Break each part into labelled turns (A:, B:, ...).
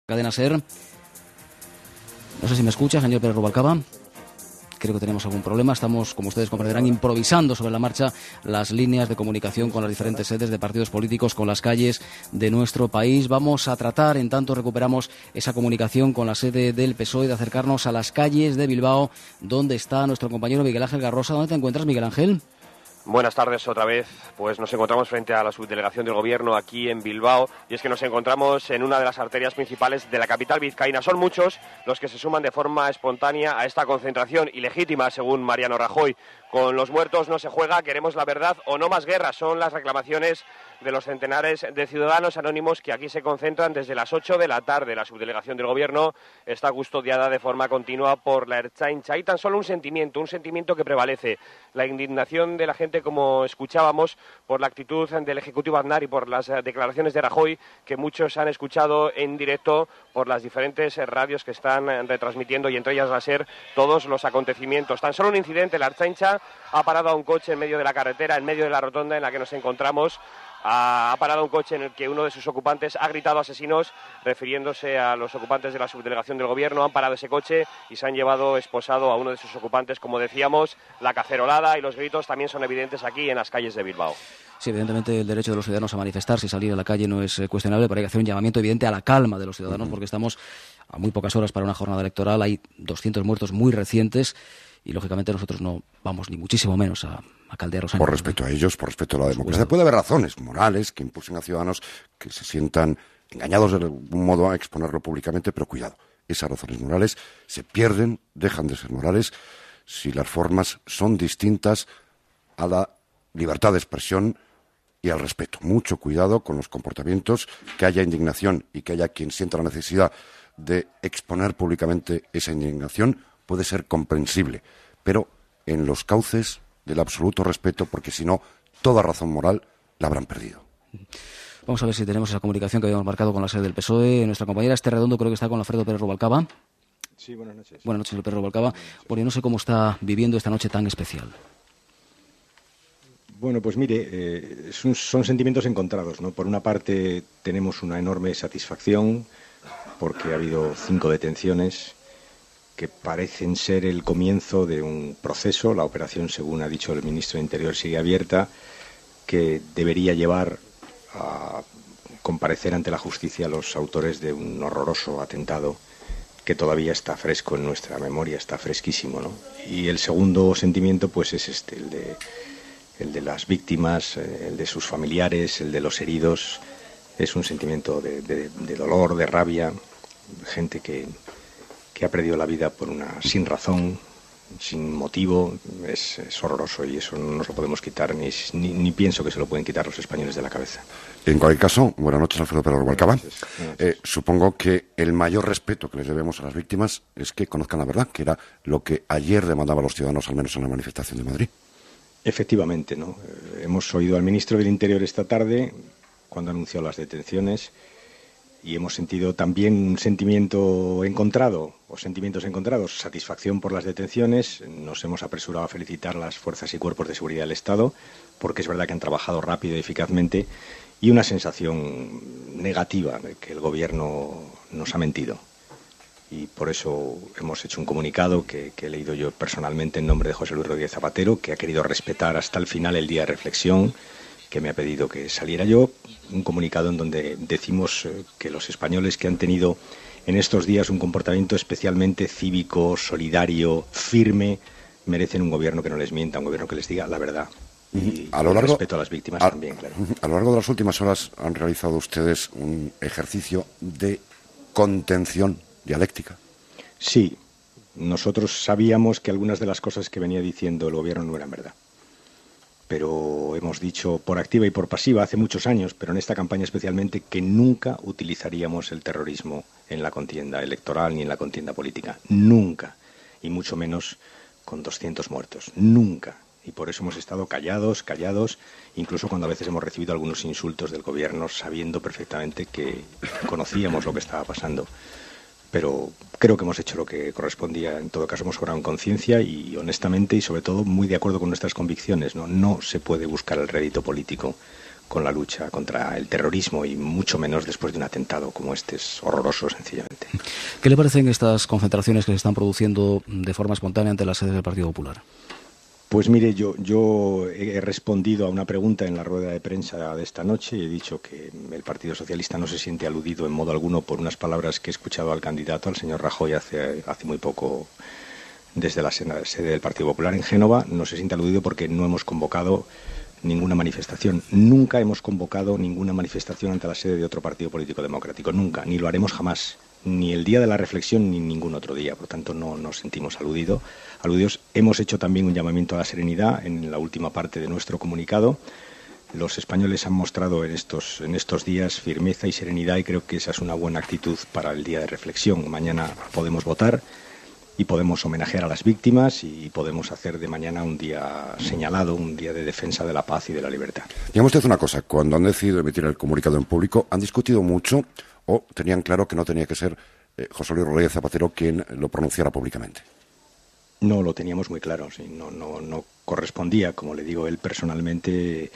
A: Cadena SER. No sé si me escucha, señor Pérez Rubalcaba. Creo que tenemos algún problema. Estamos, como ustedes comprenderán, improvisando sobre la marcha las líneas de comunicación con las diferentes sedes de partidos políticos, con las calles de nuestro país. Vamos a tratar, en tanto recuperamos esa comunicación con la sede del PSOE, de acercarnos a las calles de Bilbao, donde está nuestro compañero Miguel Ángel Garrosa. ¿Dónde te encuentras, Miguel Ángel?
B: Buenas tardes otra vez. Pues nos encontramos frente a la subdelegación del Gobierno aquí en Bilbao, y es que nos encontramos en una de las arterias principales de la capital vizcaína. Son muchos los que se suman de forma espontánea a esta concentración ilegítima, según Mariano Rajoy. Con los muertos no se juega, queremos la verdad o no más guerra. Son las reclamaciones de los centenares de ciudadanos anónimos que aquí se concentran desde las 8 de la tarde. La subdelegación del Gobierno está custodiada de forma continua por la Ertzaintza. Hay tan solo un sentimiento que prevalece: la indignación de la gente, como escuchábamos, por la actitud del Ejecutivo Aznar y por las declaraciones de Rajoy, que muchos han escuchado en directo por las diferentes radios que están retransmitiendo, y entre ellas la SER, todos los acontecimientos. Tan solo un incidente: la Ertzaintza ha parado a un coche en medio de la carretera, en medio de la rotonda en la que nos encontramos. Ha parado un coche en el que uno de sus ocupantes ha gritado asesinos, refiriéndose a los ocupantes de la subdelegación del Gobierno. Han parado ese coche y se han llevado esposado a uno de sus ocupantes. Como decíamos, la cacerolada y los gritos también son evidentes aquí en las calles de Bilbao.
A: Sí, evidentemente el derecho de los ciudadanos a manifestarse y salir a la calle no es cuestionable, pero hay que hacer un llamamiento evidente a la calma de los ciudadanos, porque estamos a muy pocas horas para una jornada electoral. Hay 200 muertos muy recientes y, lógicamente, nosotros no vamos ni muchísimo menos a caldearlos.
C: Por respeto a ellos, por respeto a la democracia. Puede haber razones morales que impulsen a ciudadanos que se sientan engañados de algún modo a exponerlo públicamente, pero cuidado, esas razones morales se pierden, dejan de ser morales, si las formas son distintas a la libertad de expresión y al respeto. Mucho cuidado con los comportamientos, que haya indignación y que haya quien sienta la necesidad de exponer públicamente esa indignación puede ser comprensible, pero en los cauces del absoluto respeto, porque si no, toda razón moral la habrán perdido.
A: Vamos a ver si tenemos esa comunicación que habíamos marcado con la sede del PSOE. Nuestra compañera Esther Redondo creo que está con Alfredo Pérez Rubalcaba.
D: Sí, buenas noches.
A: Buenas noches, Pérez Rubalcaba. Bueno, yo no sé cómo está viviendo esta noche tan especial.
D: Bueno, pues mire, son sentimientos encontrados, ¿no? Por una parte tenemos una enorme satisfacción porque ha habido 5 detenciones que parecen ser el comienzo de un proceso. La operación, según ha dicho el ministro de Interior, sigue abierta, que debería llevar a comparecer ante la justicia a los autores de un horroroso atentado que todavía está fresco en nuestra memoria, está fresquísimo, ¿no? Y el segundo sentimiento, pues es este, el de las víctimas, el de sus familiares, el de los heridos. Es un sentimiento de dolor, de rabia, gente que ha perdido la vida por sin razón, sin motivo. Es horroroso, y eso no nos lo podemos quitar, ni pienso que se lo pueden quitar los españoles de la cabeza.
C: En cualquier caso, buenas noches, Alfredo Pérez Rubalcaba. Supongo que el mayor respeto que les debemos a las víctimas es que conozcan la verdad, que era lo que ayer demandaban los ciudadanos, al menos en la manifestación de Madrid.
D: Efectivamente, ¿no? Hemos oído al ministro del Interior esta tarde cuando anunció las detenciones, y hemos sentido también un sentimiento encontrado, o sentimientos encontrados: satisfacción por las detenciones. Nos hemos apresurado a felicitar a las fuerzas y cuerpos de seguridad del Estado, porque es verdad que han trabajado rápido y eficazmente, y una sensación negativa de que el Gobierno nos ha mentido. Y por eso hemos hecho un comunicado que he leído yo personalmente en nombre de José Luis Rodríguez Zapatero, que ha querido respetar hasta el final el día de reflexión, que me ha pedido que saliera yo. Un comunicado en donde decimos que los españoles que han tenido en estos días un comportamiento especialmente cívico, solidario, firme, merecen un gobierno que no les mienta, un gobierno que les diga la verdad. Y respeto a las víctimas también, claro.
C: A lo largo de las últimas horas han realizado ustedes un ejercicio de contención dialéctica.
D: Sí, nosotros sabíamos que algunas de las cosas que venía diciendo el gobierno no eran verdad, pero hemos dicho por activa y por pasiva hace muchos años, pero en esta campaña especialmente, que nunca utilizaríamos el terrorismo en la contienda electoral ni en la contienda política, nunca, y mucho menos con 200 muertos, nunca. Y por eso hemos estado callados, incluso cuando a veces hemos recibido algunos insultos del gobierno, sabiendo perfectamente que conocíamos lo que estaba pasando. Pero creo que hemos hecho lo que correspondía. En todo caso, hemos obrado en conciencia y honestamente, y sobre todo muy de acuerdo con nuestras convicciones, ¿no? No se puede buscar el rédito político con la lucha contra el terrorismo y mucho menos después de un atentado como este. Es horroroso, sencillamente.
A: ¿Qué le parecen estas concentraciones que se están produciendo de forma espontánea ante las sedes del Partido Popular?
D: Pues mire, yo he respondido a una pregunta en la rueda de prensa de esta noche y he dicho que el Partido Socialista no se siente aludido en modo alguno por unas palabras que he escuchado al candidato, al señor Rajoy, hace muy poco desde la sede del Partido Popular en Génova. No se siente aludido porque no hemos convocado ninguna manifestación. Nunca hemos convocado ninguna manifestación ante la sede de otro partido político democrático. Nunca, ni lo haremos jamás. Ni el día de la reflexión ni ningún otro día. Por tanto, no nos sentimos aludidos. Hemos hecho también un llamamiento a la serenidad en la última parte de nuestro comunicado. Los españoles han mostrado en estos días firmeza y serenidad y creo que esa es una buena actitud para el día de reflexión. Mañana podemos votar y podemos homenajear a las víctimas y podemos hacer de mañana un día señalado, un día de defensa de la paz y de la libertad.
C: Dígame usted una cosa, cuando han decidido emitir el comunicado en público, ¿han discutido mucho o tenían claro que no tenía que ser José Luis Rodríguez Zapatero quien lo pronunciara públicamente?
D: No, lo teníamos muy claro, sí, no correspondía. Como le digo, él personalmente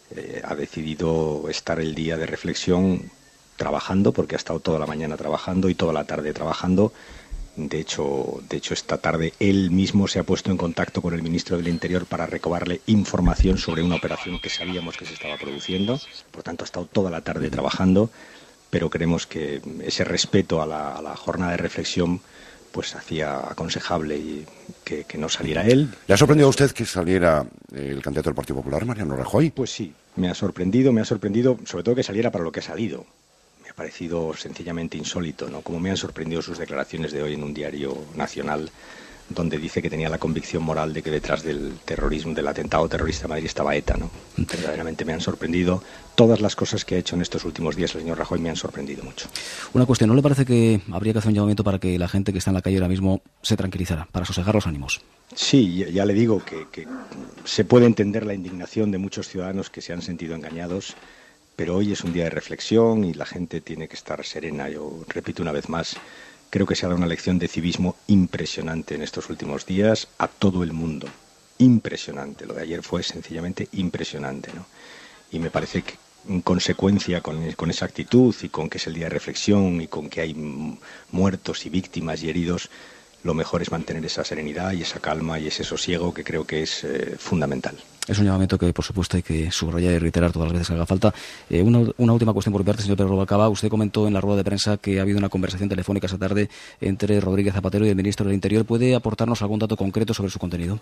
D: ha decidido estar el día de reflexión trabajando, porque ha estado toda la mañana trabajando y toda la tarde trabajando. De hecho, esta tarde él mismo se ha puesto en contacto con el ministro del Interior para recabarle información sobre una operación que sabíamos que se estaba produciendo. Por tanto, ha estado toda la tarde trabajando, pero creemos que ese respeto a la jornada de reflexión pues hacía aconsejable y que no saliera él.
C: ¿Le ha sorprendido a usted que saliera el candidato del Partido Popular, Mariano Rajoy?
D: Pues sí, me ha sorprendido, sobre todo que saliera para lo que ha salido. Me ha parecido sencillamente insólito, ¿no? Como me han sorprendido sus declaraciones de hoy en un diario nacional, donde dice que tenía la convicción moral de que detrás del terrorismo, del atentado terrorista de Madrid estaba ETA, ¿no? Verdaderamente me han sorprendido. Todas las cosas que ha hecho en estos últimos días el señor Rajoy me han sorprendido mucho.
A: Una cuestión, ¿no le parece que habría que hacer un llamamiento para que la gente que está en la calle ahora mismo se tranquilizara, para sosegar los ánimos?
D: Sí, ya le digo que se puede entender la indignación de muchos ciudadanos que se han sentido engañados, pero hoy es un día de reflexión y la gente tiene que estar serena. Yo repito una vez más, creo que se ha dado una lección de civismo impresionante en estos últimos días a todo el mundo. Impresionante. Lo de ayer fue sencillamente impresionante, ¿no? Y me parece que en consecuencia con esa actitud y con que es el día de reflexión y con que hay muertos y víctimas y heridos, lo mejor es mantener esa serenidad y esa calma y ese sosiego que creo que es fundamental.
A: Es un llamamiento que, por supuesto, hay que subrayar y reiterar todas las veces que haga falta. Una última cuestión por mi parte, señor Pedro Rubalcaba. Usted comentó en la rueda de prensa que ha habido una conversación telefónica esta tarde entre Rodríguez Zapatero y el ministro del Interior. ¿Puede aportarnos algún dato concreto sobre su contenido?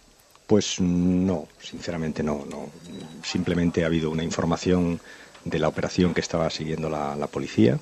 D: Pues no, sinceramente no. Simplemente ha habido una información de la operación que estaba siguiendo la policía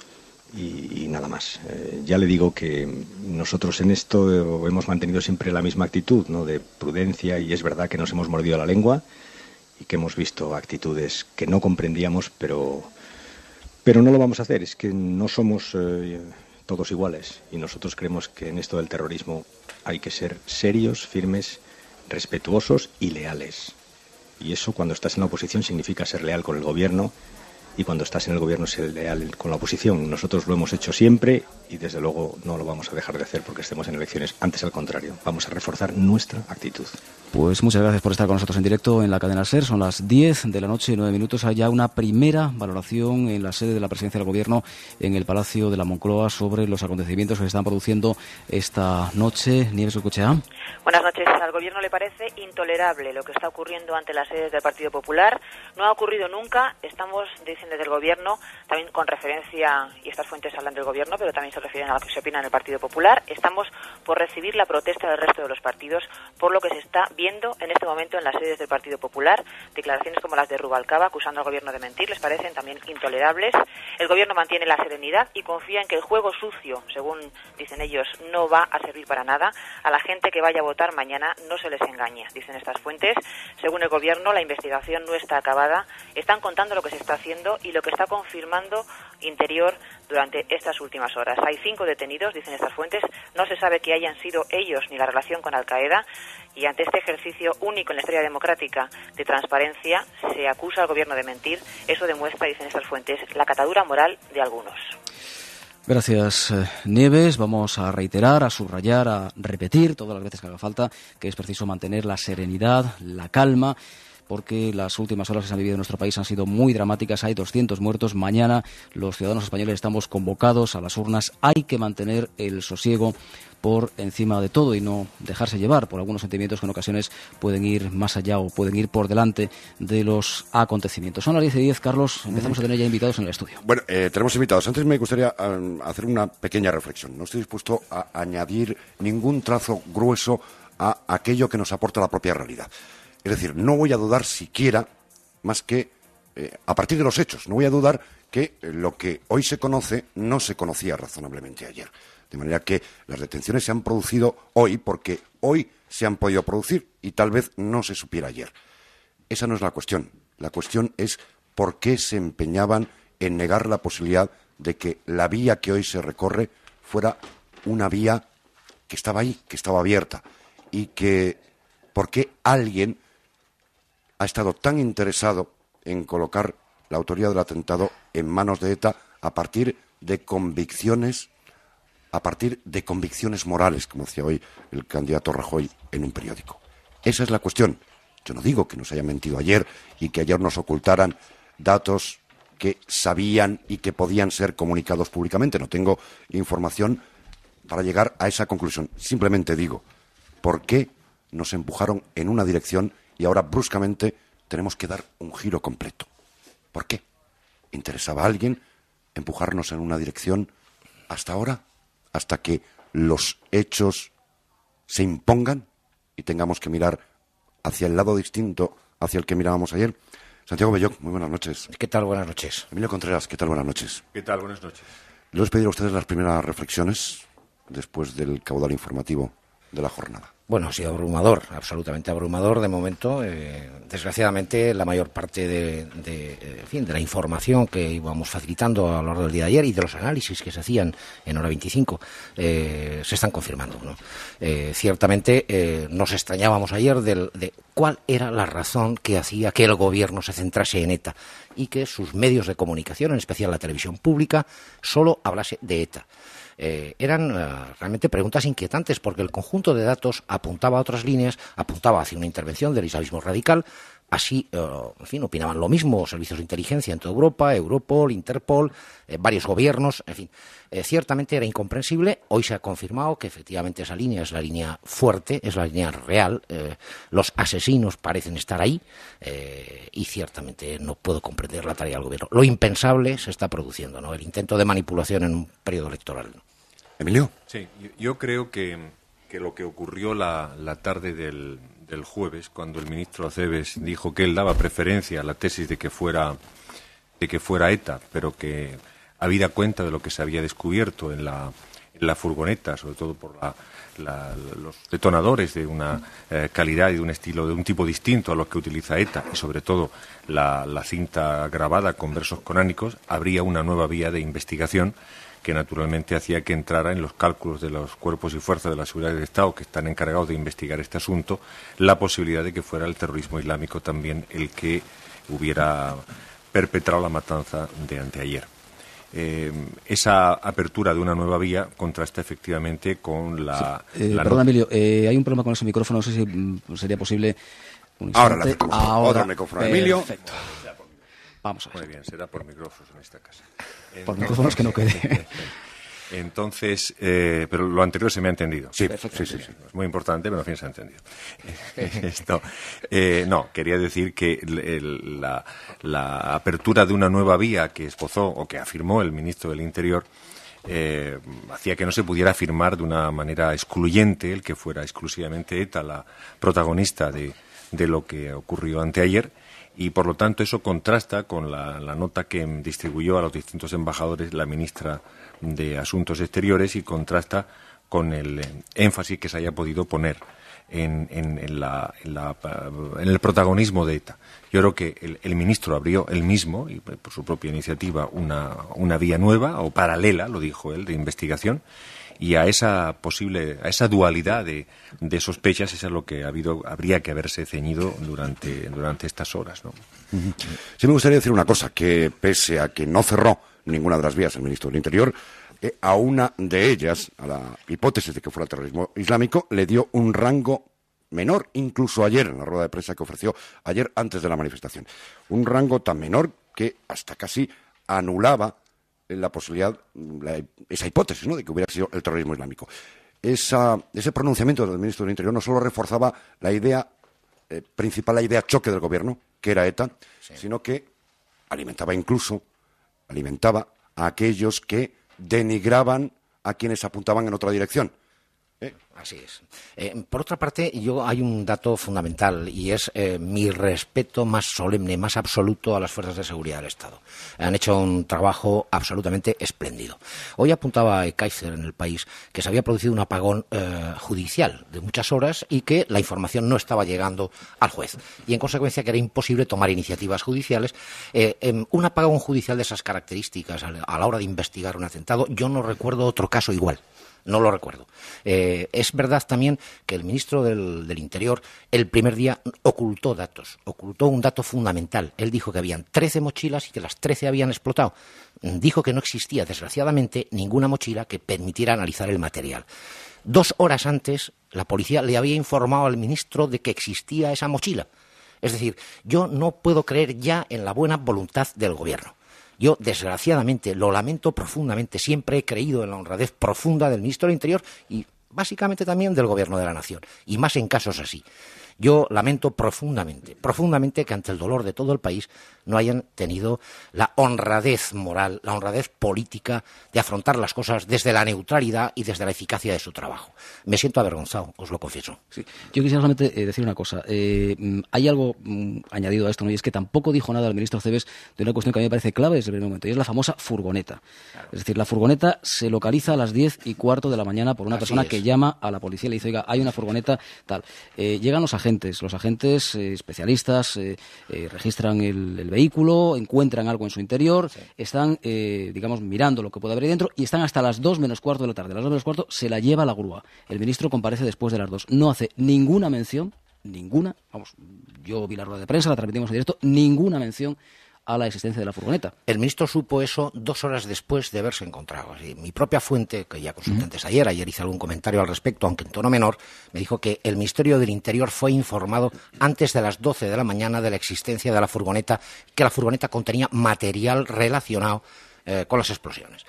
D: y nada más. Ya le digo que nosotros en esto hemos mantenido siempre la misma actitud, ¿no?, de prudencia, y es verdad que nos hemos mordido la lengua y que hemos visto actitudes que no comprendíamos, pero no lo vamos a hacer. Es que no somos todos iguales y nosotros creemos que en esto del terrorismo hay que ser serios, firmes, respetuosos y leales. Y eso, cuando estás en la oposición, significa ser leal con el gobierno, y cuando estás en el gobierno ser leal con la oposición. Nosotros lo hemos hecho siempre y desde luego no lo vamos a dejar de hacer porque estemos en elecciones. Antes, al contrario, vamos a reforzar nuestra actitud.
A: Pues muchas gracias por estar con nosotros en directo en la cadena SER. Son las 10 de la noche y 9 minutos. Hay ya una primera valoración en la sede de la Presidencia del Gobierno en el Palacio de la Moncloa sobre los acontecimientos que se están produciendo esta noche. Nieves Urruchaga.
E: Buenas noches. Al Gobierno le parece intolerable lo que está ocurriendo ante las sedes del Partido Popular. No ha ocurrido nunca. Estamos, dicen desde el Gobierno, también con referencia, y estas fuentes hablan del Gobierno, pero también se refieren a lo que se opina en el Partido Popular, estamos por recibir la protesta del resto de los partidos por lo que se está viendo en este momento en las sedes del Partido Popular. Declaraciones como las de Rubalcaba acusando al Gobierno de mentir les parecen también intolerables. El Gobierno mantiene la serenidad y confía en que el juego sucio, según dicen ellos, no va a servir para nada. A la gente que vaya a votar mañana no se les engaña, dicen estas fuentes. Según el Gobierno, la investigación no está acabada. Están contando lo que se está haciendo y lo que está confirmando Interior durante estas últimas horas. Hay 5 detenidos, dicen estas fuentes. No se sabe que hayan sido ellos ni la relación con Al-Qaeda. Y ante este ejercicio único en la historia democrática de transparencia, se acusa al Gobierno de mentir. Eso demuestra, dicen estas fuentes, la catadura moral de algunos.
A: Gracias, Nieves. Vamos a reiterar, a subrayar, a repetir todas las veces que haga falta que es preciso mantener la serenidad, la calma, porque las últimas horas que se han vivido en nuestro país han sido muy dramáticas. Hay 200 muertos. Mañana los ciudadanos españoles estamos convocados a las urnas. Hay que mantener el sosiego por encima de todo y no dejarse llevar por algunos sentimientos que en ocasiones pueden ir más allá o pueden ir por delante de los acontecimientos. Son las 10:10, Carlos. Empezamos a tener ya invitados en el estudio.
C: Bueno, tenemos invitados. Antes me gustaría hacer una pequeña reflexión. No estoy dispuesto a añadir ningún trazo grueso a aquello que nos aporta la propia realidad. Es decir, no voy a dudar siquiera, más que a partir de los hechos, no voy a dudar que lo que hoy se conoce no se conocía razonablemente ayer. De manera que las detenciones se han producido hoy porque hoy se han podido producir y tal vez no se supiera ayer. Esa no es la cuestión. La cuestión es por qué se empeñaban en negar la posibilidad de que la vía que hoy se recorre fuera una vía que estaba ahí, que estaba abierta, y que por qué alguien ha estado tan interesado en colocar la autoría del atentado en manos de ETA a partir de convicciones morales, como decía hoy el candidato Rajoy en un periódico. Esa es la cuestión. Yo no digo que nos hayan mentido ayer y que ayer nos ocultaran datos que sabían y que podían ser comunicados públicamente. No tengo información para llegar a esa conclusión. Simplemente digo, ¿por qué nos empujaron en una dirección y ahora bruscamente tenemos que dar un giro completo? ¿Por qué? ¿Interesaba a alguien empujarnos en una dirección hasta ahora? Hasta que los hechos se impongan y tengamos que mirar hacia el lado distinto hacia el que mirábamos ayer. Santiago Belloc, muy buenas noches.
F: ¿Qué tal? Buenas noches.
C: Emilio Contreras, ¿qué tal? Buenas noches.
G: ¿Qué tal? Buenas noches.
C: Les voy a pedir a ustedes las primeras reflexiones después del caudal informativo de la jornada.
F: Bueno, ha sido abrumador, absolutamente abrumador de momento. Desgraciadamente, la mayor parte de la información que íbamos facilitando a lo largo del día de ayer y de los análisis que se hacían en Hora 25 se están confirmando, ¿no? Ciertamente nos extrañábamos ayer de cuál era la razón que hacía que el gobierno se centrase en ETA y que sus medios de comunicación, en especial la televisión pública, solo hablase de ETA. Eran realmente preguntas inquietantes porque el conjunto de datos apuntaba a otras líneas, apuntaba hacia una intervención del islamismo radical. Así, opinaban lo mismo servicios de inteligencia en toda Europa, Europol, Interpol, varios gobiernos, en fin. Ciertamente era incomprensible. Hoy se ha confirmado que efectivamente esa línea es la línea fuerte, es la línea real. Los asesinos parecen estar ahí y ciertamente no puedo comprender la tarea del gobierno. Lo impensable se está produciendo, ¿no? El intento de manipulación en un periodo electoral, ¿no?
C: Emilio.
G: Sí, yo creo que lo que ocurrió la tarde del jueves, cuando el ministro Acebes dijo que él daba preferencia a la tesis de que fuera ETA, pero que habida cuenta de lo que se había descubierto en la furgoneta, sobre todo por los detonadores de una calidad y de un estilo, de un tipo distinto a los que utiliza ETA, y sobre todo la cinta grabada con versos coránicos, habría una nueva vía de investigación que naturalmente hacía que entrara en los cálculos de los cuerpos y fuerzas de la seguridad del Estado que están encargados de investigar este asunto la posibilidad de que fuera el terrorismo islámico también el que hubiera perpetrado la matanza de anteayer. Esa apertura de una nueva vía contrasta efectivamente con la...
A: Perdón, Emilio, hay un problema con ese micrófono, no sé si sería posible...
C: Ahora le acercamos otro micrófono a Emilio.
A: Perfecto. Vamos a ver.
G: Muy bien, será por micrófonos en esta casa.
A: Por micrófonos que no quede.
G: Entonces, pero lo anterior se me ha entendido.
C: Sí,
G: sí. Es muy importante, pero al fin se ha entendido. No, quería decir que la apertura de una nueva vía que esbozó o que afirmó el ministro del Interior hacía que no se pudiera afirmar de una manera excluyente el que fuera exclusivamente ETA la protagonista de lo que ocurrió anteayer. Y, por lo tanto, eso contrasta con la nota que distribuyó a los distintos embajadores la ministra de Asuntos Exteriores y contrasta con el énfasis que se haya podido poner en el protagonismo de ETA. Yo creo que el ministro abrió él mismo, y por su propia iniciativa, una vía nueva o paralela, lo dijo él, de investigación. Y a esa dualidad de sospechas, eso es lo que habría que haberse ceñido durante estas horas, ¿no?
C: Sí me gustaría decir una cosa, que pese a que no cerró ninguna de las vías el ministro del Interior, a una de ellas, a la hipótesis de que fuera terrorismo islámico, le dio un rango menor incluso ayer en la rueda de prensa que ofreció ayer antes de la manifestación. Un rango tan menor que hasta casi anulaba la posibilidad, esa hipótesis, ¿no?, de que hubiera sido el terrorismo islámico. Ese pronunciamiento del ministro del Interior no solo reforzaba la idea principal, la idea choque del gobierno, que era ETA, sino que alimentaba a aquellos que denigraban a quienes apuntaban en otra dirección.
F: Así es. Por otra parte, hay un dato fundamental y es mi respeto más solemne, más absoluto a las fuerzas de seguridad del Estado. Han hecho un trabajo absolutamente espléndido. Hoy apuntaba Kaiser en El País que se había producido un apagón judicial de muchas horas y que la información no estaba llegando al juez y en consecuencia que era imposible tomar iniciativas judiciales. Un apagón judicial de esas características a la hora de investigar un atentado, yo no recuerdo otro caso igual. No lo recuerdo. Es verdad también que el ministro del Interior el primer día ocultó un dato fundamental. Él dijo que habían 13 mochilas y que las 13 habían explotado. Dijo que no existía, desgraciadamente, ninguna mochila que permitiera analizar el material. 2 horas antes, la policía le había informado al ministro de que existía esa mochila. Es decir, yo no puedo creer ya en la buena voluntad del gobierno. Yo, desgraciadamente, lo lamento profundamente. Siempre he creído en la honradez profunda del ministro del Interior y, básicamente, también del Gobierno de la Nación, y más en casos así. Yo lamento profundamente que ante el dolor de todo el país no hayan tenido la honradez moral, la honradez política de afrontar las cosas desde la neutralidad y desde la eficacia de su trabajo. Me siento avergonzado, os lo confieso.
A: Sí. Yo quisiera solamente decir una cosa. Hay algo añadido a esto, ¿no? Y es que tampoco dijo nada el ministro Cebes de una cuestión que a mí me parece clave desde el primer momento, y es la famosa furgoneta. Claro. Es decir, la furgoneta se localiza a las 10:15 de la mañana por una persona que llama a la policía y le dice, oiga, hay una furgoneta, tal. Llegan los agentes especialistas registran el vehículo, encuentran algo en su interior, están, mirando lo que puede haber ahí dentro y están hasta las 2:15 de la tarde. A las 2:15 se la lleva a la grúa. El ministro comparece después de las 2. No hace ninguna mención, yo vi la rueda de prensa, la transmitimos en directo, ninguna mención a la existencia de la furgoneta.
F: El ministro supo eso 2 horas después de haberse encontrado. Así, mi propia fuente, que ya consulté antes ayer hice algún comentario al respecto, aunque en tono menor, me dijo que el Ministerio del Interior fue informado antes de las 12 de la mañana de la existencia de la furgoneta, que la furgoneta contenía material relacionado con las explosiones.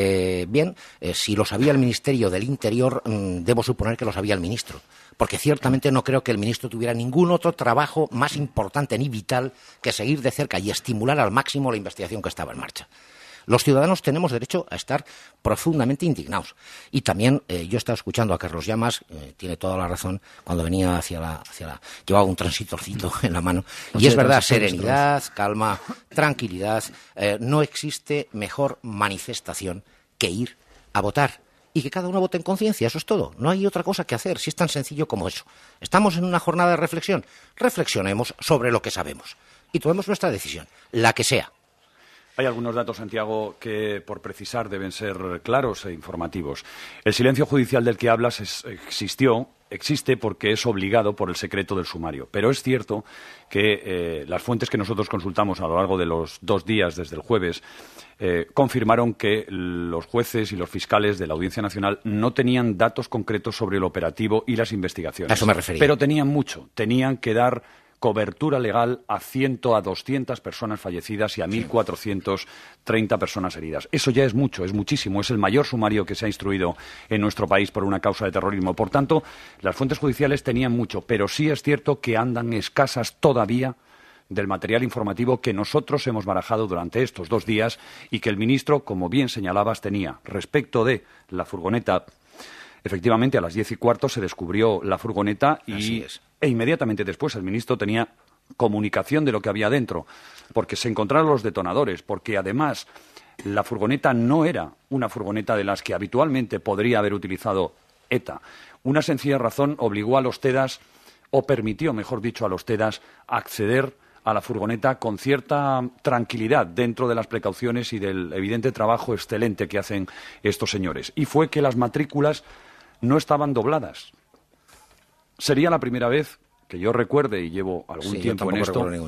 F: Si lo sabía el Ministerio del Interior, debo suponer que lo sabía el ministro, porque ciertamente no creo que el ministro tuviera ningún otro trabajo más importante ni vital que seguir de cerca y estimular al máximo la investigación que estaba en marcha. Los ciudadanos tenemos derecho a estar profundamente indignados. Y también yo estaba escuchando a Carlos Llamas, tiene toda la razón, cuando venía llevaba un transitorcito en la mano. Y es verdad, serenidad, calma, tranquilidad. No existe mejor manifestación que ir a votar. Y que cada uno vote en conciencia, eso es todo. No hay otra cosa que hacer, si es tan sencillo como eso. Estamos en una jornada de reflexión. Reflexionemos sobre lo que sabemos. Y tomemos nuestra decisión, la que sea.
H: Hay algunos datos, Santiago, que por precisar deben ser claros e informativos. El silencio judicial del que hablas existe porque es obligado por el secreto del sumario. Pero es cierto que las fuentes que nosotros consultamos a lo largo de los 2 días desde el jueves confirmaron que los jueces y los fiscales de la Audiencia Nacional no tenían datos concretos sobre el operativo y las investigaciones.
F: A eso me refería.
H: Pero tenían mucho. Tenían que dar cobertura legal a 200 personas fallecidas y a 1.430 personas heridas. Eso ya es mucho, es muchísimo. Es el mayor sumario que se ha instruido en nuestro país por una causa de terrorismo. Por tanto, las fuentes judiciales tenían mucho, pero sí es cierto que andan escasas todavía del material informativo que nosotros hemos barajado durante estos 2 días y que el ministro, como bien señalabas, tenía. Respecto de la furgoneta, efectivamente, a las 10:15 se descubrió la furgoneta e inmediatamente después el ministro tenía comunicación de lo que había dentro, porque se encontraron los detonadores, porque además la furgoneta no era una furgoneta de las que habitualmente podría haber utilizado ETA. Una sencilla razón obligó a los TEDAS, o permitió, mejor dicho, a los TEDAS acceder a la furgoneta con cierta tranquilidad dentro de las precauciones y del evidente trabajo excelente que hacen estos señores. Y fue que las matrículas no estaban dobladas. Sería la primera vez que yo recuerde, y llevo algún tiempo en esto,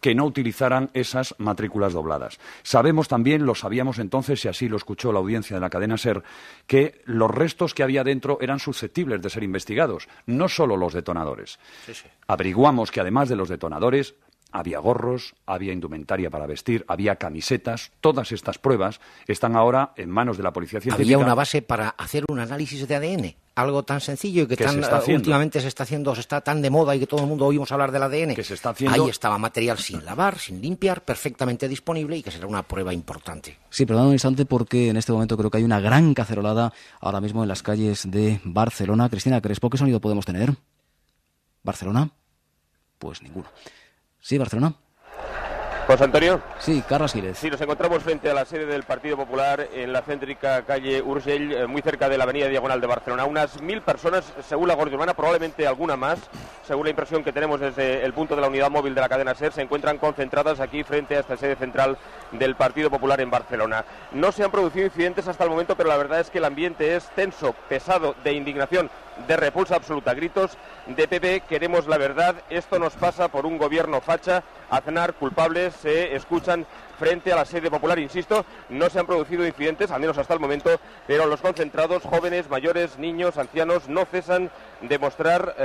H: que no utilizaran esas matrículas dobladas. Sabemos también, lo sabíamos entonces, y así lo escuchó la audiencia de la cadena SER, que los restos que había dentro eran susceptibles de ser investigados, no solo los detonadores.
F: Sí, sí.
H: Averiguamos que además de los detonadores había gorros, había indumentaria para vestir, había camisetas. Todas estas pruebas están ahora en manos de la Policía Científica.
F: Había una base para hacer un análisis de ADN, algo tan sencillo y que últimamente se está haciendo, se está tan de moda y que todo el mundo oímos hablar del ADN.
H: Que se está haciendo...
F: Ahí estaba material sin lavar, sin limpiar, perfectamente disponible y que será una prueba importante.
A: Sí, pero dame un instante porque en este momento creo que hay una gran cacerolada ahora mismo en las calles de Barcelona. Cristina Crespo, ¿qué sonido podemos tener? ¿Barcelona? Pues ninguno. Sí, Barcelona.
B: José Antonio.
A: Sí, Carlos Gírez.
B: Sí, nos encontramos frente a la sede del Partido Popular en la céntrica calle Urgell, muy cerca de la avenida Diagonal de Barcelona. Unas 1000 personas, según la Guardia Urbana, probablemente alguna más, según la impresión que tenemos desde el punto de la unidad móvil de la cadena SER, se encuentran concentradas aquí frente a esta sede central del Partido Popular en Barcelona. No se han producido incidentes hasta el momento, pero la verdad es que el ambiente es tenso, pesado, de indignación, de repulsa absoluta. Gritos de PP, queremos la verdad, esto nos pasa por un gobierno facha. Aznar, culpables, se escuchan frente a la sede popular. Insisto, no se han producido incidentes, al menos hasta el momento, pero los concentrados, jóvenes, mayores, niños, ancianos, no cesan de mostrar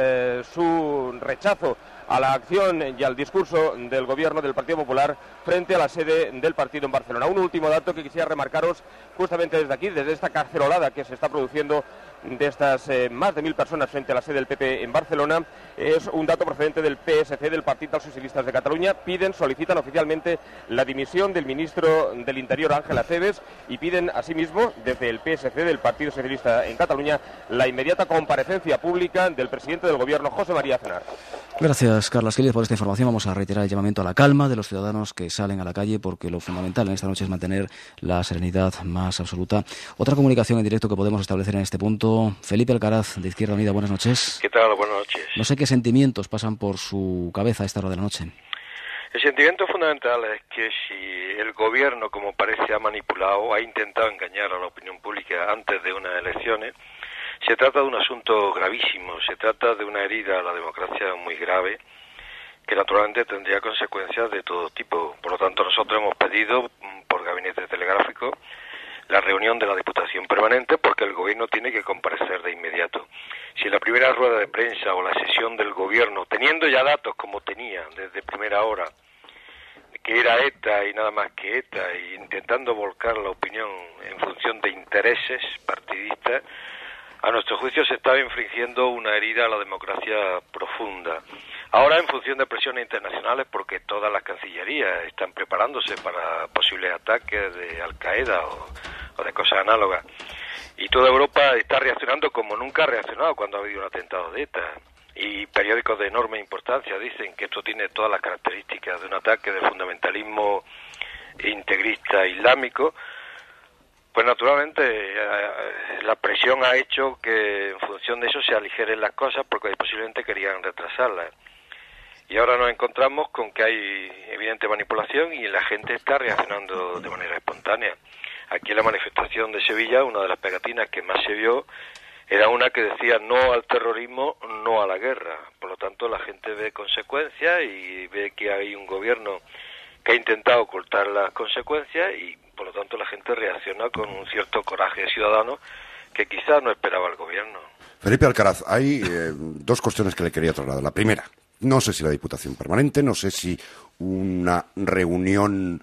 B: su rechazo a la acción y al discurso del gobierno del Partido Popular frente a la sede del partido en Barcelona. Un último dato que quisiera remarcaros justamente desde aquí, desde esta cacerolada que se está produciendo de estas más de 1000 personas frente a la sede del PP en Barcelona, es un dato procedente del PSC, del Partit dels Socialistes de Cataluña. Solicitan oficialmente la dimisión del ministro del Interior, Ángel Acebes, y piden asimismo, desde el PSC del Partido Socialista en Cataluña, la inmediata comparecencia pública del presidente del Gobierno, José María Aznar.
A: Gracias, Carlos Gírez, por esta información. Vamos a reiterar el llamamiento a la calma de los ciudadanos que salen a la calle, porque lo fundamental en esta noche es mantener la serenidad más absoluta. Otra comunicación en directo que podemos establecer en este punto. Felipe Alcaraz, de Izquierda Unida, buenas noches.
I: ¿Qué tal? Buenas noches.
A: No sé qué sentimientos pasan por su cabeza a esta hora de la noche.
I: El sentimiento fundamental es que si el gobierno, como parece, ha manipulado, ha intentado engañar a la opinión pública antes de unas elecciones, se trata de un asunto gravísimo, se trata de una herida a la democracia muy grave, que naturalmente tendría consecuencias de todo tipo. Por lo tanto, nosotros hemos pedido por gabinete telegráfico la reunión de la Diputación Permanente, porque el Gobierno tiene que comparecer de inmediato. Si la primera rueda de prensa o la sesión del Gobierno, teniendo ya datos como tenía desde primera hora, que era ETA y nada más que ETA, e intentando volcar la opinión en función de intereses partidistas, a nuestro juicio se estaba infringiendo una herida a la democracia profunda. Ahora, en función de presiones internacionales, porque todas las cancillerías están preparándose para posibles ataques de Al-Qaeda o de cosas análogas, y toda Europa está reaccionando como nunca ha reaccionado cuando ha habido un atentado de ETA, y periódicos de enorme importancia dicen que esto tiene todas las características de un ataque de fundamentalismo integrista islámico. Pues naturalmente la presión ha hecho que en función de eso se aligeren las cosas, porque posiblemente querían retrasarlas. Y ahora nos encontramos con que hay evidente manipulación y la gente está reaccionando de manera espontánea. Aquí en la manifestación de Sevilla, una de las pegatinas que más se vio era una que decía no al terrorismo, no a la guerra. Por lo tanto, la gente ve consecuencias y ve que hay un gobierno que ha intentado ocultar las consecuencias y por lo tanto la gente reacciona con un cierto coraje ciudadano que quizás no esperaba el gobierno.
C: Felipe Alcaraz, hay dos cuestiones que le quería trasladar. La primera, no sé si la Diputación Permanente, no sé si una reunión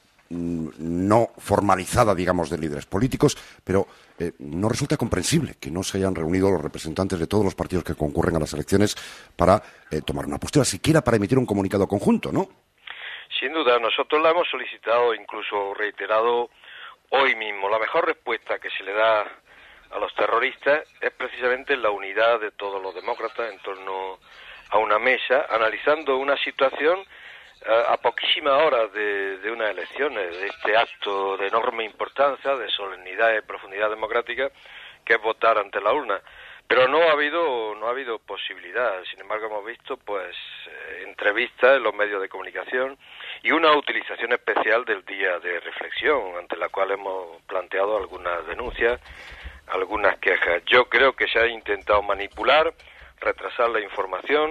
C: no formalizada, digamos, de líderes políticos, pero no resulta comprensible que no se hayan reunido los representantes de todos los partidos que concurren a las elecciones para tomar una postura, siquiera para emitir un comunicado conjunto, ¿no?
I: Sin duda, nosotros la hemos solicitado, incluso reiterado hoy mismo. La mejor respuesta que se le da a los terroristas es precisamente la unidad de todos los demócratas en torno a una mesa, analizando una situación a poquísimas horas de unas elecciones, de este acto de enorme importancia, de solemnidad y profundidad democrática, que es votar ante la urna. Pero no ha habido posibilidad. Sin embargo, hemos visto pues entrevistas en los medios de comunicación y una utilización especial del día de reflexión, ante la cual hemos planteado algunas denuncias, algunas quejas. Yo creo que se ha intentado manipular, retrasar la información,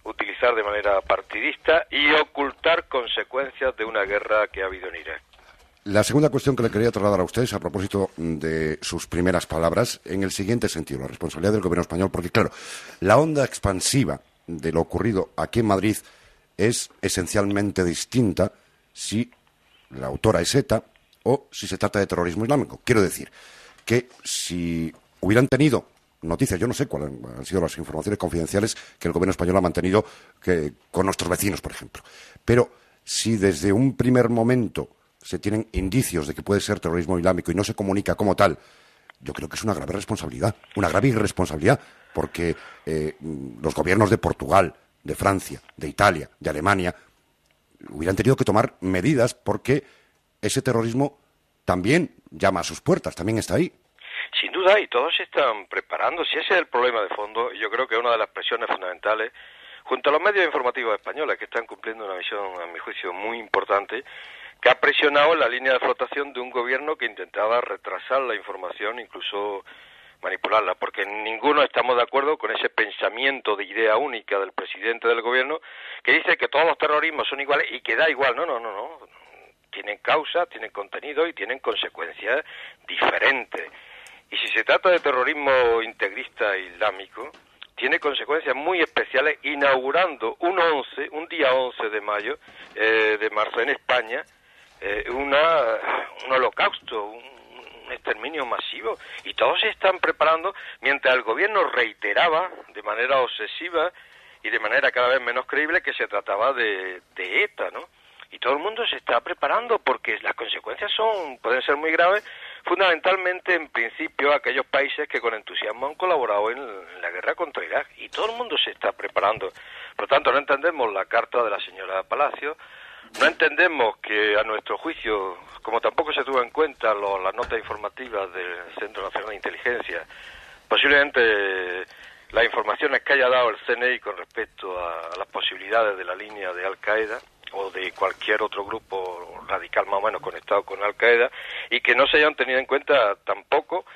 I: utilizar de manera partidista y ocultar consecuencias de una guerra que ha habido en Irak.
C: La segunda cuestión que le quería trasladar a ustedes a propósito de sus primeras palabras, en el siguiente sentido, la responsabilidad del gobierno español, porque claro, la onda expansiva de lo ocurrido aquí en Madrid es esencialmente distinta si la autora es ETA o si se trata de terrorismo islámico. Quiero decir que si hubieran tenido noticias, yo no sé cuáles han sido las informaciones confidenciales que el gobierno español ha mantenido con nuestros vecinos, por ejemplo, pero si desde un primer momento se tienen indicios de que puede ser terrorismo islámico y no se comunica como tal, yo creo que es una grave responsabilidad, una grave irresponsabilidad, porque los gobiernos de Portugal, de Francia, de Italia, de Alemania, hubieran tenido que tomar medidas porque ese terrorismo también llama a sus puertas, también está ahí.
I: Sin duda, y todos se están preparando. Si ese es el problema de fondo, yo creo que una de las presiones fundamentales, junto a los medios informativos españoles, que están cumpliendo una misión, a mi juicio, muy importante, que ha presionado la línea de flotación de un gobierno que intentaba retrasar la información, incluso manipularla, porque ninguno estamos de acuerdo con ese pensamiento de idea única del presidente del gobierno que dice que todos los terrorismos son iguales y que da igual. No. Tienen causa, tienen contenido y tienen consecuencias diferentes. Y si se trata de terrorismo integrista islámico, tiene consecuencias muy especiales, inaugurando un día 11 de marzo en España, un holocausto, un exterminio masivo, y todos se están preparando mientras el gobierno reiteraba de manera obsesiva y de manera cada vez menos creíble que se trataba de ETA, ¿no? Y todo el mundo se está preparando porque las consecuencias pueden ser muy graves, fundamentalmente en principio aquellos países que con entusiasmo han colaborado en la guerra contra Irak, y todo el mundo se está preparando. Por lo tanto, no entendemos la carta de la señora Palacio. No entendemos que, a nuestro juicio, como tampoco se tuvo en cuenta las notas informativas del Centro Nacional de Inteligencia, posiblemente las informaciones que haya dado el CNI con respecto a las posibilidades de la línea de Al-Qaeda o de cualquier otro grupo radical más o menos conectado con Al-Qaeda, y que no se hayan tenido en cuenta tampoco,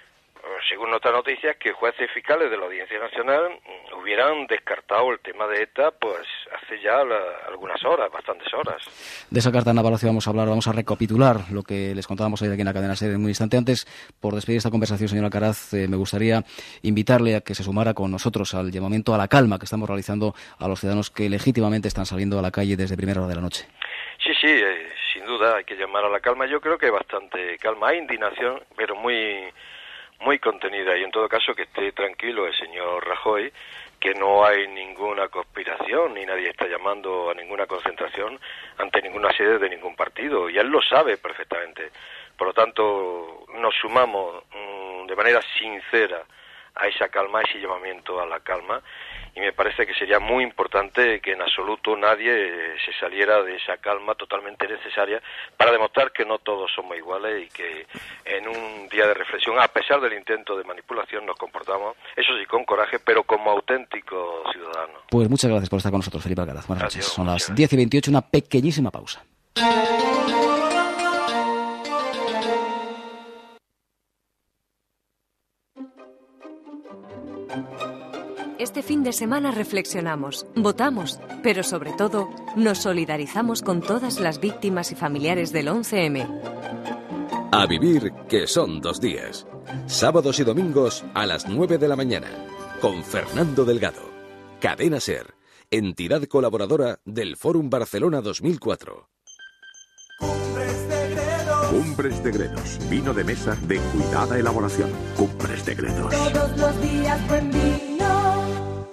I: según nuestras noticias, que jueces fiscales de la Audiencia Nacional hubieran descartado el tema de ETA pues hace ya algunas horas, bastantes horas.
A: De esa carta, Ana Palacio, vamos a hablar, vamos a recapitular lo que les contábamos ayer aquí en la cadena SER en un instante. Antes, por despedir esta conversación, señor Alcaraz, me gustaría invitarle a que se sumara con nosotros al llamamiento a la calma que estamos realizando a los ciudadanos que legítimamente están saliendo a la calle desde primera hora de la noche.
I: Sí, sin duda hay que llamar a la calma. Yo creo que hay bastante calma, hay indignación, pero muy contenida, y en todo caso que esté tranquilo el señor Rajoy, que no hay ninguna conspiración ni nadie está llamando a ninguna concentración ante ninguna sede de ningún partido, y él lo sabe perfectamente. Por lo tanto, nos sumamos de manera sincera a esa calma, a ese llamamiento a la calma, y me parece que sería muy importante que en absoluto nadie se saliera de esa calma totalmente necesaria para demostrar que no todos somos iguales y que en un día de reflexión, a pesar del intento de manipulación, nos comportamos, eso sí, con coraje, pero como auténticos ciudadanos.
A: Pues muchas gracias por estar con nosotros, Felipe Alcaraz. Buenas noches. Son las
I: gracias.
A: 10:28, una pequeñísima pausa.
J: Este fin de semana reflexionamos, votamos, pero sobre todo nos solidarizamos con todas las víctimas y familiares del 11M.
K: A vivir, que son 2 días. Sábados y domingos a las 9 de la mañana. Con Fernando Delgado. Cadena SER, entidad colaboradora del Fórum Barcelona 2004.
L: Cumbres de Gredos, vino de mesa de cuidada elaboración. Cumbres de Gredos.
M: Todos los días buen vino.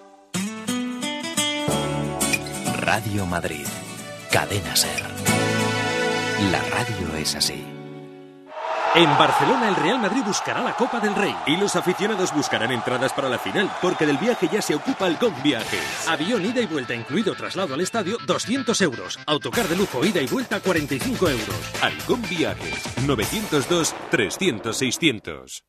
N: Radio Madrid, Cadena SER. La radio es así.
O: En Barcelona el Real Madrid buscará la Copa del Rey. Y los aficionados buscarán entradas para la final, porque del viaje ya se ocupa Alcón Viajes. Avión ida y vuelta incluido traslado al estadio, 200 euros. Autocar de lujo ida y vuelta, 45 euros.
G: Alcón Viajes, 902 300 600.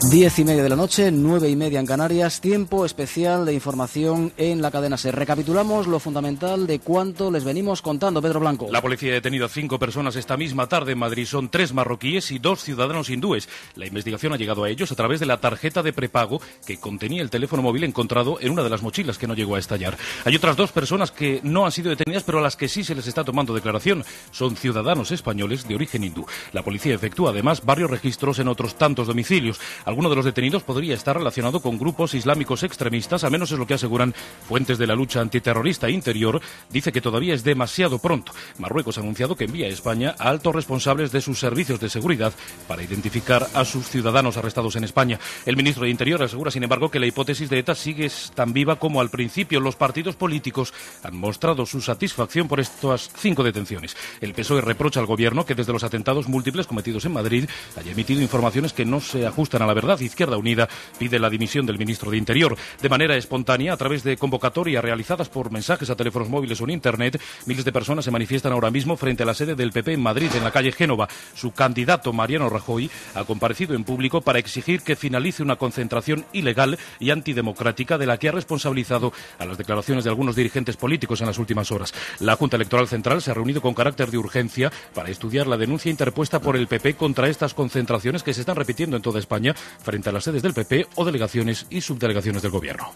A: 10:30 de la noche, 9:30 en Canarias, tiempo especial de información en la cadena SER. Recapitulamos lo fundamental de cuánto les venimos contando, Pedro Blanco.
H: La policía ha detenido a 5 personas esta misma tarde en Madrid. Son 3 marroquíes y 2 ciudadanos hindúes. La investigación ha llegado a ellos a través de la tarjeta de prepago que contenía el teléfono móvil encontrado en una de las mochilas que no llegó a estallar. Hay otras 2 personas que no han sido detenidas, pero a las que sí se les está tomando declaración. Son ciudadanos españoles de origen hindú. La policía efectúa además varios registros en otros tantos domicilios. Alguno de los detenidos podría estar relacionado con grupos islámicos extremistas, a menos es lo que aseguran fuentes de la lucha antiterrorista interior. Dice que todavía es demasiado pronto. Marruecos ha anunciado que envía a España a altos responsables de sus servicios de seguridad para identificar a sus ciudadanos arrestados en España. El ministro de Interior asegura, sin embargo, que la hipótesis de ETA sigue tan viva como al principio. Los partidos políticos han mostrado su satisfacción por estas 5 detenciones. El PSOE reprocha al gobierno que desde los atentados múltiples cometidos en Madrid haya emitido informaciones que no se ajustan a la verdad. Izquierda Unida pide la dimisión del ministro de Interior. De manera espontánea, a través de convocatorias realizadas por mensajes a teléfonos móviles o en Internet, miles de personas se manifiestan ahora mismo frente a la sede del PP en Madrid, en la calle Génova. Su candidato, Mariano Rajoy, ha comparecido en público para exigir que finalice una concentración ilegal y antidemocrática de la que ha responsabilizado a las declaraciones de algunos dirigentes políticos en las últimas horas. La Junta Electoral Central se ha reunido con carácter de urgencia para estudiar la denuncia interpuesta por el PP contra estas concentraciones que se están repitiendo en toda España frente a las sedes del PP o delegaciones y subdelegaciones del Gobierno.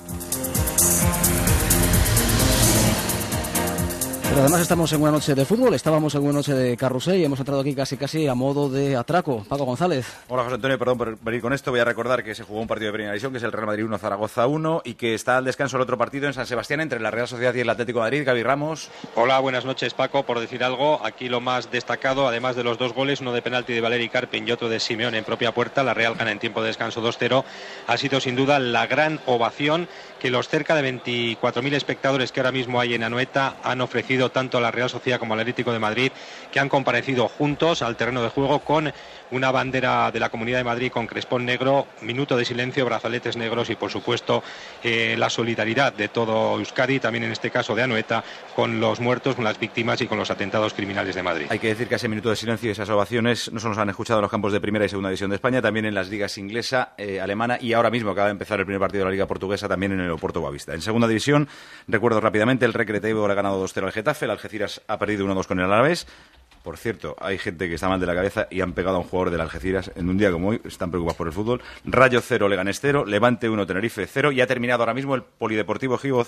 A: Pero además estamos en una noche de fútbol, estábamos en una noche de carrusel y hemos entrado aquí casi a modo de atraco. Paco González.
P: Hola José Antonio, perdón por venir con esto. Voy a recordar que se jugó un partido de primera división, que es el Real Madrid 1, Zaragoza 1, y que está al descanso el otro partido en San Sebastián entre la Real Sociedad y el Atlético de Madrid. Gaby Ramos.
Q: Hola, buenas noches Paco. Por decir algo, aquí lo más destacado, además de los 2 goles, uno de penalti de Valeri Carpin y otro de Simeone en propia puerta, la Real gana en tiempo de descanso 2-0, ha sido sin duda la gran ovación que los cerca de 24.000 espectadores que ahora mismo hay en Anoeta han ofrecido tanto a la Real Sociedad como al Atlético de Madrid, que han comparecido juntos al terreno de juego con una bandera de la Comunidad de Madrid con crespón negro, minuto de silencio, brazaletes negros y por supuesto la solidaridad de todo Euskadi, también en este caso de Anoeta, con los muertos, con las víctimas y con los atentados criminales de Madrid.
P: Hay que decir que ese minuto de silencio y esas ovaciones no solo se han escuchado en los campos de primera y segunda división de España, también en las ligas inglesa, alemana y ahora mismo acaba de empezar el primer partido de la Liga Portuguesa también en el Oporto Boavista. En segunda división, recuerdo rápidamente, el Recreativo le ha ganado 2-0 al Getafe, el Algeciras ha perdido 1-2 con el Alavés. Por cierto, hay gente que está mal de la cabeza y han pegado a un jugador del Algeciras en un día como hoy, están preocupados por el fútbol. Rayo 0, Leganés 0, Levante 1, Tenerife 0 y ha terminado ahora mismo el Polideportivo Ejido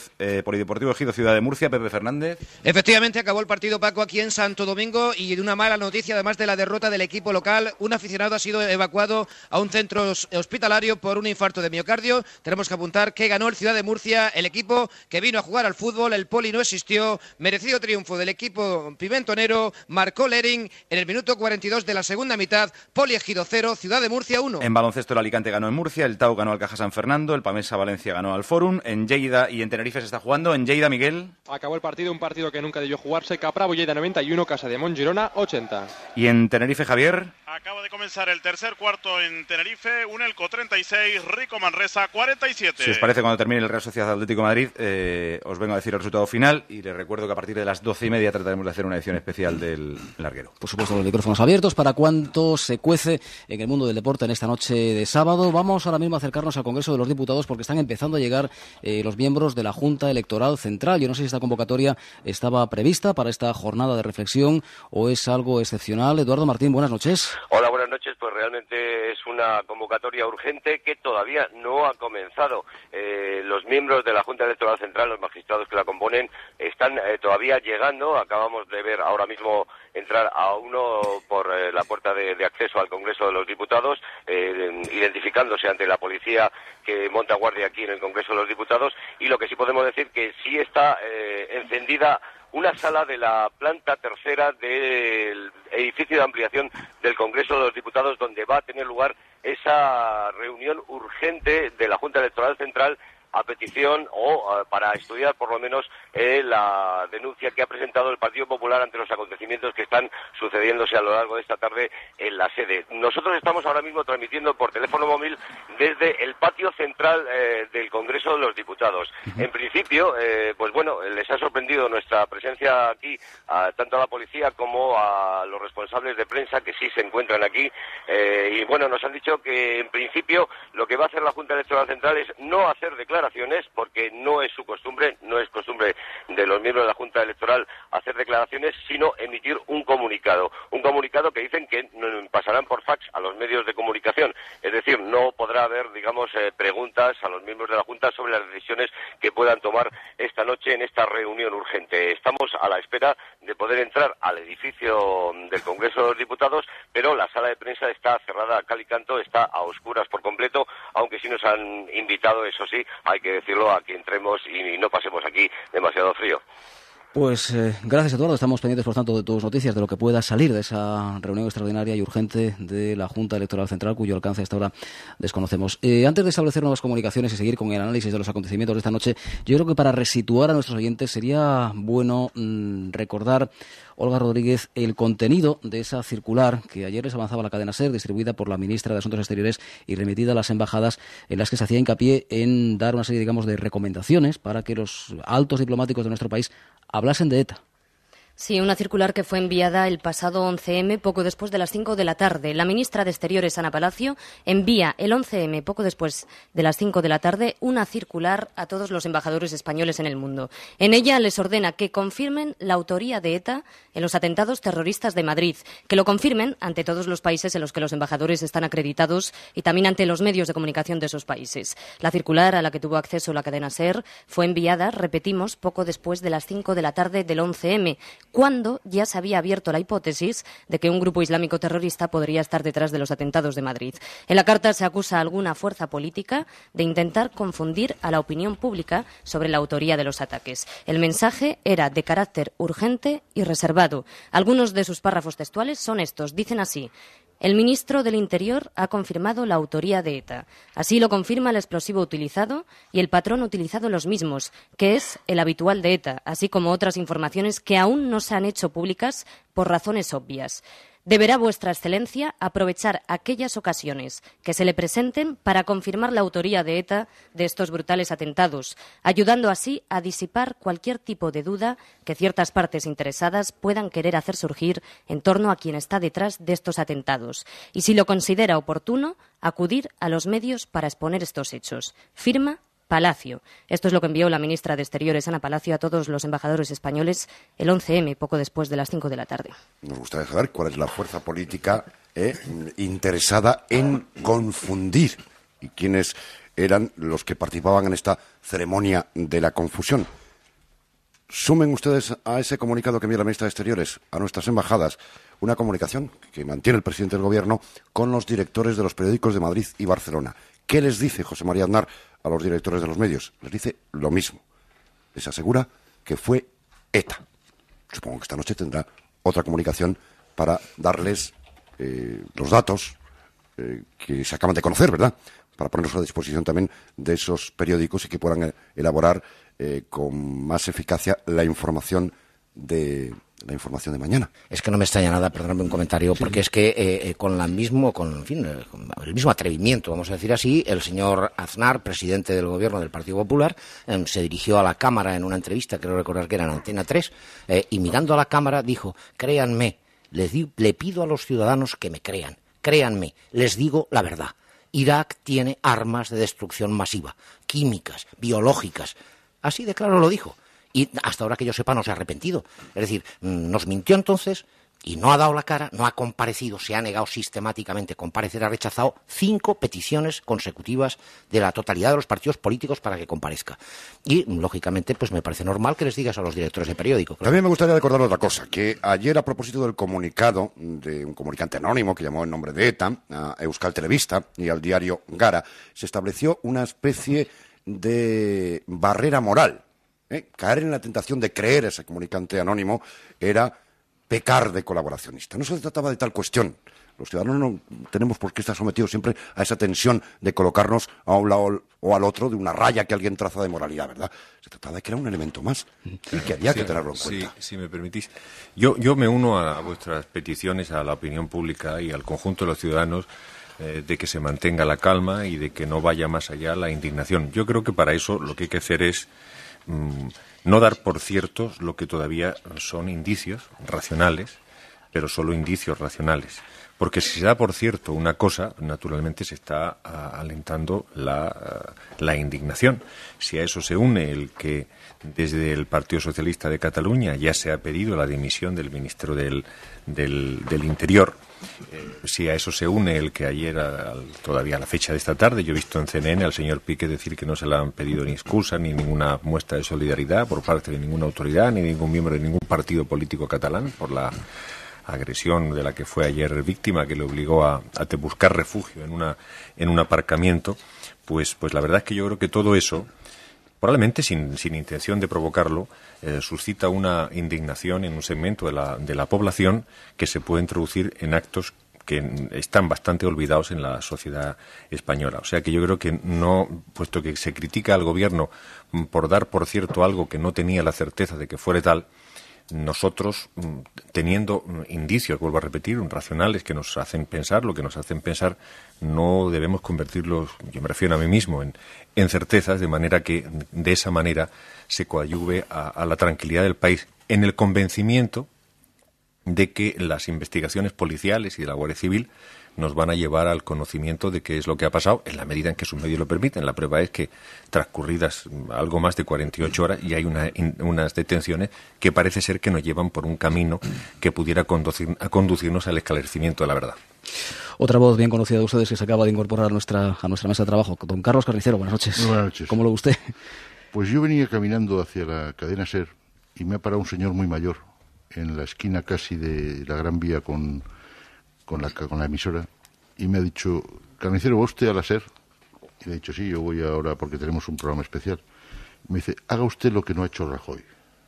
P: Ciudad de Murcia. Pepe Fernández.
R: Efectivamente, acabó el partido, Paco, aquí en Santo Domingo y de una mala noticia, además de la derrota del equipo local, un aficionado ha sido evacuado a un centro hospitalario por un infarto de miocardio. Tenemos que apuntar que ganó el Ciudad de Murcia, el equipo que vino a jugar al fútbol, el Poli no existió, merecido triunfo del equipo pimentonero, marcó Lering en el minuto 42 de la segunda mitad. Poli Ejido 0, Ciudad de Murcia 1.
P: En baloncesto el Alicante ganó en Murcia, el Tau ganó al Caja San Fernando, el Pamesa Valencia ganó al Fórum, en Lleida y en Tenerife se está jugando. En Lleida, Miguel.
S: Acabó el partido, un partido que nunca debió jugarse. Capravo, Lleida 91, Casademont, Girona 80.
P: Y en Tenerife, Javier.
T: Acaba de comenzar el tercer cuarto en Tenerife, un Elco 36, Rico Manresa 47.
P: Si os parece, cuando termine el Real Sociedad Atlético de Madrid, os vengo a decir el resultado final y les recuerdo que a partir de las 12:30 trataremos de hacer una edición especial del larguero.
A: Por supuesto, los micrófonos abiertos para cuanto se cuece en el mundo del deporte en esta noche de sábado. Vamos ahora mismo a acercarnos al Congreso de los Diputados porque están empezando a llegar los miembros de la Junta Electoral Central. Yo no sé si esta convocatoria estaba prevista para esta jornada de reflexión o es algo excepcional. Eduardo Martín, buenas noches.
U: Hola, buenas noches. Pues realmente es una convocatoria urgente que todavía no ha comenzado. Los miembros de la Junta Electoral Central, los magistrados que la componen, están todavía llegando. Acabamos de ver ahora mismo entrar a uno por la puerta de acceso al Congreso de los Diputados, identificándose ante la policía que monta guardia aquí en el Congreso de los Diputados, y lo que sí podemos decir que sí está encendida una sala de la planta tercera del edificio de ampliación del Congreso de los Diputados, donde va a tener lugar esa reunión urgente de la Junta Electoral Central a petición o para estudiar por lo menos la denuncia que ha presentado el Partido Popular ante los acontecimientos que están sucediéndose a lo largo de esta tarde en la sede. Nosotros estamos ahora mismo transmitiendo por teléfono móvil desde el patio central del Congreso de los Diputados. En principio, pues bueno, les ha sorprendido nuestra presencia aquí, tanto a la policía como a los responsables de prensa que sí se encuentran aquí. Y bueno, nos han dicho que en principio lo que va a hacer la Junta Electoral Central es no hacer declaraciones, porque no es su costumbre, no es costumbre de los miembros de la Junta Electoral hacer declaraciones, sino emitir un comunicado que dicen que pasarán por fax a los medios de comunicación. Es decir, no podrá haber, digamos, preguntas a los miembros de la Junta sobre las decisiones que puedan tomar esta noche en esta reunión urgente. Estamos a la espera de poder entrar al edificio del Congreso de los Diputados, pero la sala de prensa está cerrada a cal y canto, está a oscuras por completo, aunque sí nos han invitado, eso sí, hay que decirlo, a que entremos y no pasemos aquí demasiado frío.
A: Pues gracias, Eduardo. Estamos pendientes, por tanto, de tus noticias, de lo que pueda salir de esa reunión extraordinaria y urgente de la Junta Electoral Central, cuyo alcance hasta ahora desconocemos. Antes de establecer nuevas comunicaciones y seguir con el análisis de los acontecimientos de esta noche, yo creo que para resituar a nuestros oyentes sería bueno recordar, Olga Rodríguez, el contenido de esa circular que ayer les avanzaba la cadena SER, distribuida por la ministra de Asuntos Exteriores y remitida a las embajadas, en las que se hacía hincapié en dar una serie, digamos, de recomendaciones para que los altos diplomáticos de nuestro país hablasen de ETA.
D: Sí, una circular que fue enviada el pasado 11M, poco después de las 5 de la tarde. La ministra de Exteriores, Ana Palacio, envía el 11M, poco después de las 5 de la tarde, una circular a todos los embajadores españoles en el mundo. En ella les ordena que confirmen la autoría de ETA en los atentados terroristas de Madrid, que lo confirmen ante todos los países en los que los embajadores están acreditados y también ante los medios de comunicación de esos países. La circular, a la que tuvo acceso la cadena SER, fue enviada, repetimos, poco después de las 5 de la tarde del 11M, cuando ya se había abierto la hipótesis de que un grupo islámico terrorista podría estar detrás de los atentados de Madrid. En la carta se acusa a alguna fuerza política de intentar confundir a la opinión pública sobre la autoría de los ataques. El mensaje era de carácter urgente y reservado. Algunos de sus párrafos textuales son estos. Dicen así: el ministro del Interior ha confirmado la autoría de ETA. Así lo confirma el explosivo utilizado y el patrón utilizado en los mismos, que es el habitual de ETA, así como otras informaciones que aún no se han hecho públicas por razones obvias. Deberá Vuestra Excelencia aprovechar aquellas ocasiones que se le presenten para confirmar la autoría de ETA de estos brutales atentados, ayudando así a disipar cualquier tipo de duda que ciertas partes interesadas puedan querer hacer surgir en torno a quien está detrás de estos atentados. Y si lo considera oportuno, acudir a los medios para exponer estos hechos. Firma Palacio. Esto es lo que envió la ministra de Exteriores, Ana Palacio, a todos los embajadores españoles el 11M, poco después de las 5 de la tarde.
C: Nos gustaría saber cuál es la fuerza política interesada en confundir y quiénes eran los que participaban en esta ceremonia de la confusión. Sumen ustedes a ese comunicado que envía la ministra de Exteriores a nuestras embajadas una comunicación que mantiene el presidente del Gobierno con los directores de los periódicos de Madrid y Barcelona. ¿Qué les dice José María Aznar a los directores de los medios? Les dice lo mismo. Les asegura que fue ETA. Supongo que esta noche tendrá otra comunicación para darles los datos que se acaban de conocer, ¿verdad? Para ponerlos a disposición también de esos periódicos y que puedan elaborar con más eficacia la información de mañana.
F: Es que no me extraña nada, perdóname un comentario, sí, porque es que con el mismo atrevimiento, vamos a decir así, el señor Aznar, presidente del Gobierno del Partido Popular, se dirigió a la Cámara en una entrevista, creo recordar que era en Antena 3, y mirando a la Cámara dijo: créanme, le pido a los ciudadanos que me crean, créanme, les digo la verdad. Irak tiene armas de destrucción masiva, químicas, biológicas. Así de claro lo dijo. Y hasta ahora que yo sepa no se ha arrepentido. Es decir, nos mintió entonces y no ha dado la cara, no ha comparecido, se ha negado sistemáticamente a comparecer, ha rechazado 5 peticiones consecutivas de la totalidad de los partidos políticos para que comparezca. Y, lógicamente, pues me parece normal que les digas a los directores de periódico. Claro.
C: También me gustaría recordar otra cosa, que ayer, a propósito del comunicado de un comunicante anónimo que llamó en nombre de ETA a Euskal Telebista y al diario Gara, se estableció una especie de barrera moral. Caer en la tentación de creer a ese comunicante anónimo era pecar de colaboracionista. No se trataba de tal cuestión. Los ciudadanos no tenemos por qué estar sometidos siempre a esa tensión de colocarnos a un lado o al otro de una raya que alguien traza de moralidad, ¿verdad? Se trataba de que era un elemento más y que había que tenerlo en cuenta.
G: Si me permitís. Yo me uno a vuestras peticiones, a la opinión pública y al conjunto de los ciudadanos de que se mantenga la calma y de que no vaya más allá la indignación. Yo creo que para eso lo que hay que hacer es no dar por ciertos lo que todavía son indicios racionales, pero solo indicios racionales. Porque si se da por cierto una cosa, naturalmente se está alentando la indignación. Si a eso se une el que desde el Partido Socialista de Cataluña ya se ha pedido la dimisión del ministro del Interior, si a eso se une el que ayer, todavía a la fecha de esta tarde, yo he visto en CNN al señor Piqué decir que no se le han pedido ni excusa ni ninguna muestra de solidaridad por parte de ninguna autoridad ni ningún miembro de ningún partido político catalán por la agresión de la que fue ayer víctima, que le obligó a buscar refugio en un aparcamiento, pues la verdad es que yo creo que todo eso, probablemente sin intención de provocarlo, suscita una indignación en un segmento de la población que se puede introducir en actos que están bastante olvidados en la sociedad española. O sea que yo creo que no, puesto que se critica al gobierno por dar por cierto algo que no tenía la certeza de que fuera tal, nosotros, teniendo indicios, vuelvo a repetir, racionales que nos hacen pensar, lo que nos hacen pensar, no debemos convertirlos, yo me refiero a mí mismo, en certezas, de manera que de esa manera se coadyuve a la tranquilidad del país, en el convencimiento de que las investigaciones policiales y de la Guardia Civil nos van a llevar al conocimiento de qué es lo que ha pasado en la medida en que sus medios lo permiten. La prueba es que transcurridas algo más de 48 horas y hay unas detenciones que parece ser que nos llevan por un camino que pudiera conducirnos al esclarecimiento de la verdad.
A: Otra voz bien conocida de ustedes que se acaba de incorporar a nuestra mesa de trabajo, don Carlos Carnicero. Buenas noches.
E: Buenas noches.
A: ¿Cómo lo ve usted?
E: Pues yo venía caminando hacia la cadena SER y me ha parado un señor muy mayor en la esquina casi de la Gran Vía con la emisora, y me ha dicho: Carnicero, ¿va usted a la SER? Y le he dicho: sí, yo voy ahora porque tenemos un programa especial. Me dice: haga usted lo que no ha hecho Rajoy.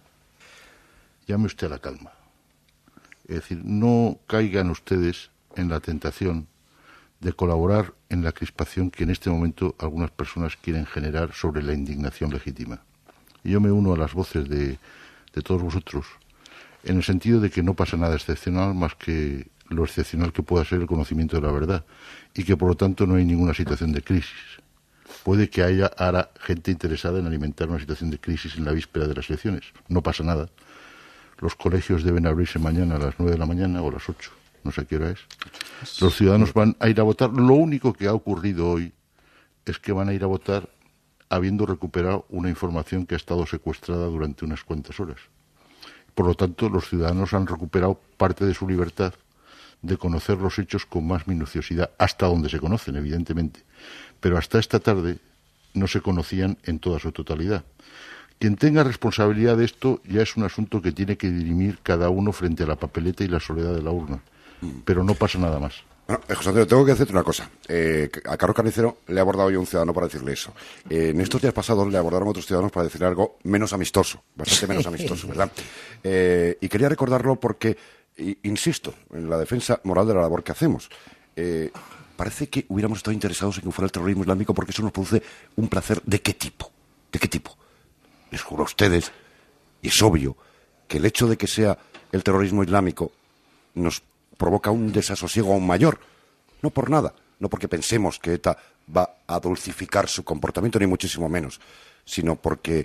E: Llame usted a la calma. Es decir, no caigan ustedes en la tentación de colaborar en la crispación que en este momento algunas personas quieren generar sobre la indignación legítima. Y yo me uno a las voces de todos vosotros, en el sentido de que no pasa nada excepcional más que lo excepcional que pueda ser el conocimiento de la verdad, y que por lo tanto no hay ninguna situación de crisis. Puede que haya ahora gente interesada en alimentar una situación de crisis en la víspera de las elecciones. No pasa nada. Los colegios deben abrirse mañana a las 9 de la mañana o a las 8, no sé qué hora es. Los ciudadanos van a ir a votar. Lo único que ha ocurrido hoy es que van a ir a votar habiendo recuperado una información que ha estado secuestrada durante unas cuantas horas. Por lo tanto, los ciudadanos han recuperado parte de su libertad de conocer los hechos con más minuciosidad, hasta donde se conocen, evidentemente. Pero hasta esta tarde no se conocían en toda su totalidad. Quien tenga responsabilidad de esto ya es un asunto que tiene que dirimir cada uno frente a la papeleta y la soledad de la urna. Pero no pasa nada más.
C: Bueno, José Antonio, tengo que decirte una cosa. A Carlos Carnicero le he abordado yo un ciudadano para decirle eso. En estos días pasados le abordaron otros ciudadanos para decirle algo menos amistoso, bastante menos amistoso, ¿verdad? Y quería recordarlo porque, insisto, en la defensa moral de la labor que hacemos. Parece que hubiéramos estado interesados en que fuera el terrorismo islámico porque eso nos produce un placer. ¿De qué tipo? ¿De qué tipo? Les juro a ustedes, y es obvio, que el hecho de que sea el terrorismo islámico nos provoca un desasosiego aún mayor. No por nada, no porque pensemos que ETA va a dulcificar su comportamiento, ni muchísimo menos, sino porque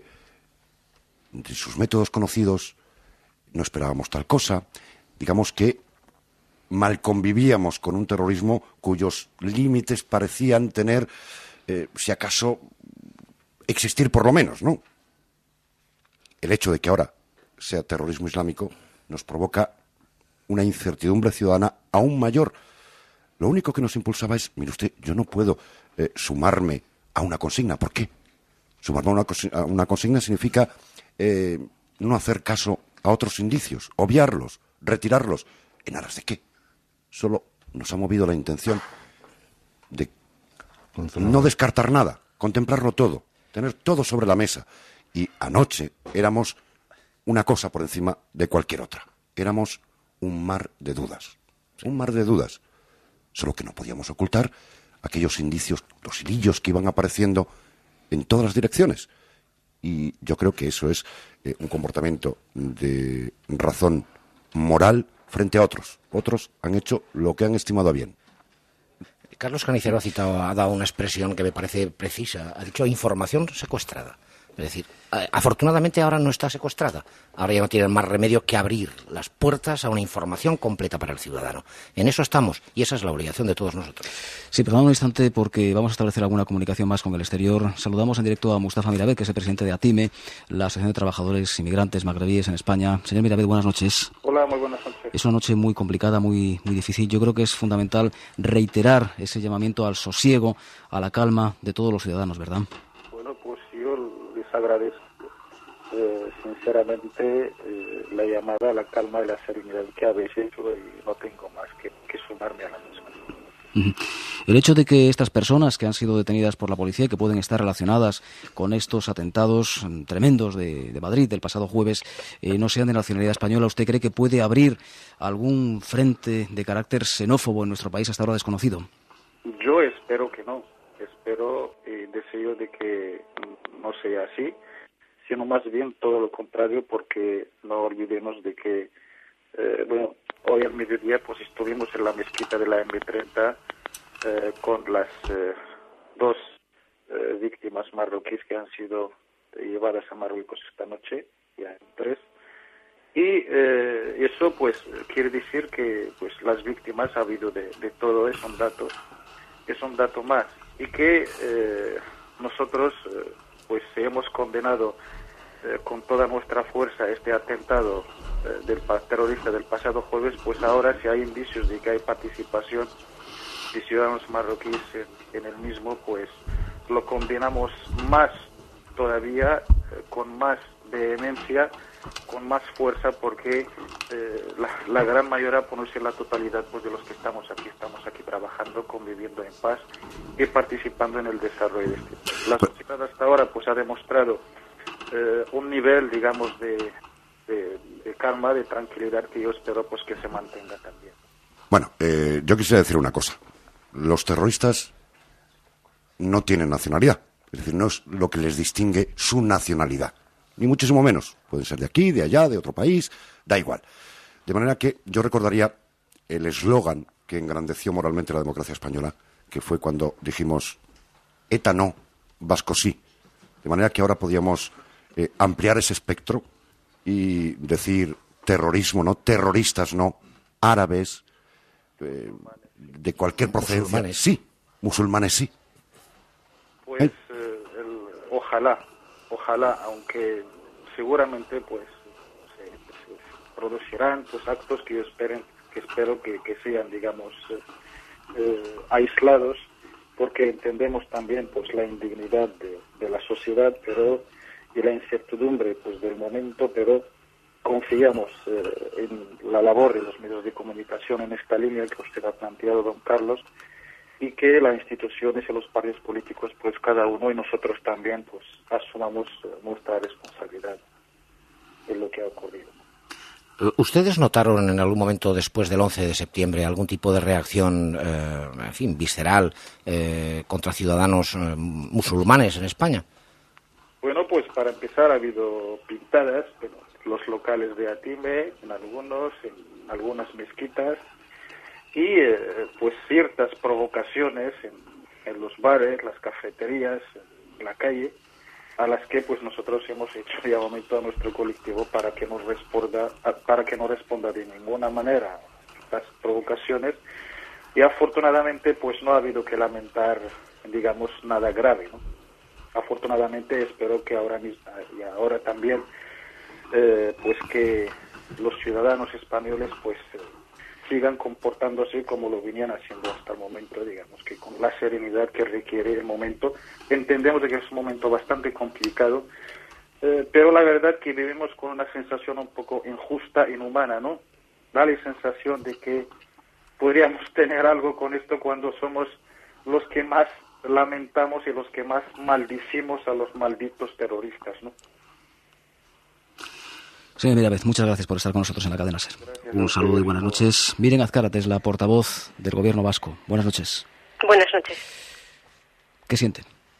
C: de sus métodos conocidos no esperábamos tal cosa. Digamos que mal convivíamos con un terrorismo cuyos límites parecían tener, si acaso, existir por lo menos, ¿no? El hecho de que ahora sea terrorismo islámico nos provoca una incertidumbre ciudadana aún mayor. Lo único que nos impulsaba es: mire usted, yo no puedo sumarme a una consigna. ¿Por qué? Sumarme a una consigna significa no hacer caso a otros indicios, obviarlos, retirarlos. ¿En aras de qué? Solo nos ha movido la intención de no descartar nada, contemplarlo todo, tener todo sobre la mesa. Y anoche éramos una cosa por encima de cualquier otra. Éramos un mar de dudas. Un mar de dudas. solo que no podíamos ocultar aquellos indicios, los hilillos que iban apareciendo en todas las direcciones. Y yo creo que eso es un comportamiento de razón moral frente a otros. Otros han hecho lo que han estimado a bien.
F: Carlos Canicero ha dado una expresión que me parece precisa. Ha dicho información secuestrada. Es decir, afortunadamente ahora no está secuestrada. Ahora ya no tienen más remedio que abrir las puertas a una información completa para el ciudadano. En eso estamos y esa es la obligación de todos nosotros.
A: Sí, perdón un instante porque vamos a establecer alguna comunicación más con el exterior. Saludamos en directo a Mustafa Mirabed, que es el presidente de ATIME, la Asociación de Trabajadores Inmigrantes Magrebíes en España. Señor Mirabed, buenas noches.
B: Hola, muy buenas noches.
A: Es una noche muy complicada, muy difícil. Yo creo que es fundamental reiterar ese llamamiento al sosiego, a la calma de todos los ciudadanos, ¿verdad?
B: Bueno, pues yo les agradezco sinceramente la llamada a la calma y la serenidad que habéis hecho y no tengo más que sumarme a la misma.
A: El hecho de que estas personas que han sido detenidas por la policía y que pueden estar relacionadas con estos atentados tremendos de Madrid del pasado jueves no sean de nacionalidad española, ¿usted cree que puede abrir algún frente de carácter xenófobo en nuestro país hasta ahora desconocido?
B: Yo espero que no. Espero y deseo de que no sea así, sino más bien todo lo contrario, porque no olvidemos de que, hoy al mediodía pues estuvimos en la mezquita de la M30 con las dos víctimas marroquíes que han sido llevadas a Marruecos esta noche, ya en 3. Y eso pues quiere decir que pues las víctimas ha habido de todo, es un dato más, y que nosotros pues hemos condenado con toda nuestra fuerza este atentado terrorista del pasado jueves. Pues ahora, si hay indicios de que hay participación de ciudadanos marroquíes en el mismo, pues lo condenamos más todavía, con más vehemencia, con más fuerza, porque la gran mayoría, por no decir la totalidad, pues de los que estamos aquí trabajando, conviviendo en paz y participando en el desarrollo de este país. La sociedad hasta ahora pues ha demostrado un nivel, digamos, de calma, de tranquilidad, que yo espero pues que se mantenga también.
C: Bueno, yo quisiera decir una cosa. Los terroristas no tienen nacionalidad. Es decir, no es lo que les distingue su nacionalidad. Ni muchísimo menos. Pueden ser de aquí, de allá, de otro país, da igual. De manera que yo recordaría el eslogan que engrandeció moralmente la democracia española, que fue cuando dijimos ETA no, Vasco sí. De manera que ahora podíamos ampliar ese espectro y decir terrorismo no, terroristas no, árabes, de cualquier procedencia.
F: Musulmanes.
C: Sí, musulmanes sí.
B: Pues ojalá, aunque seguramente pues se producirán pues actos que yo espero que sean, digamos, aislados, porque entendemos también pues la indignidad de la sociedad, y la incertidumbre pues del momento, pero confiamos en la labor de los medios de comunicación en esta línea que usted ha planteado, don Carlos, y que las instituciones y los partidos políticos, pues cada uno y nosotros también, pues asumamos nuestra responsabilidad en lo que ha ocurrido.
F: ¿Ustedes notaron en algún momento después del 11 de septiembre algún tipo de reacción, visceral contra ciudadanos musulmanes en España?
B: Bueno, pues para empezar ha habido pintadas en los locales de ATIME, en algunas mezquitas, y pues ciertas provocaciones en los bares, las cafeterías, en la calle, a las que pues nosotros hemos hecho llamamiento a nuestro colectivo para que no responda de ninguna manera a estas provocaciones, y afortunadamente pues no ha habido que lamentar, digamos, nada grave, ¿no? Afortunadamente espero que ahora mismo y ahora también pues que los ciudadanos españoles pues sigan comportándose como lo venían haciendo hasta el momento, digamos, que con la serenidad que requiere el momento. Entendemos que es un momento bastante complicado, pero la verdad que vivimos con una sensación un poco injusta, inhumana, ¿no? Da la sensación de que podríamos tener algo con esto cuando somos los que más lamentamos y los que más maldicimos a los malditos terroristas, ¿no?
A: Señor Mirabez, muchas gracias por estar con nosotros en la cadena SER. Un saludo y buenas noches. Miren Azcárate es la portavoz del Gobierno vasco. Buenas noches.
I: Buenas noches.
A: ¿Qué siente?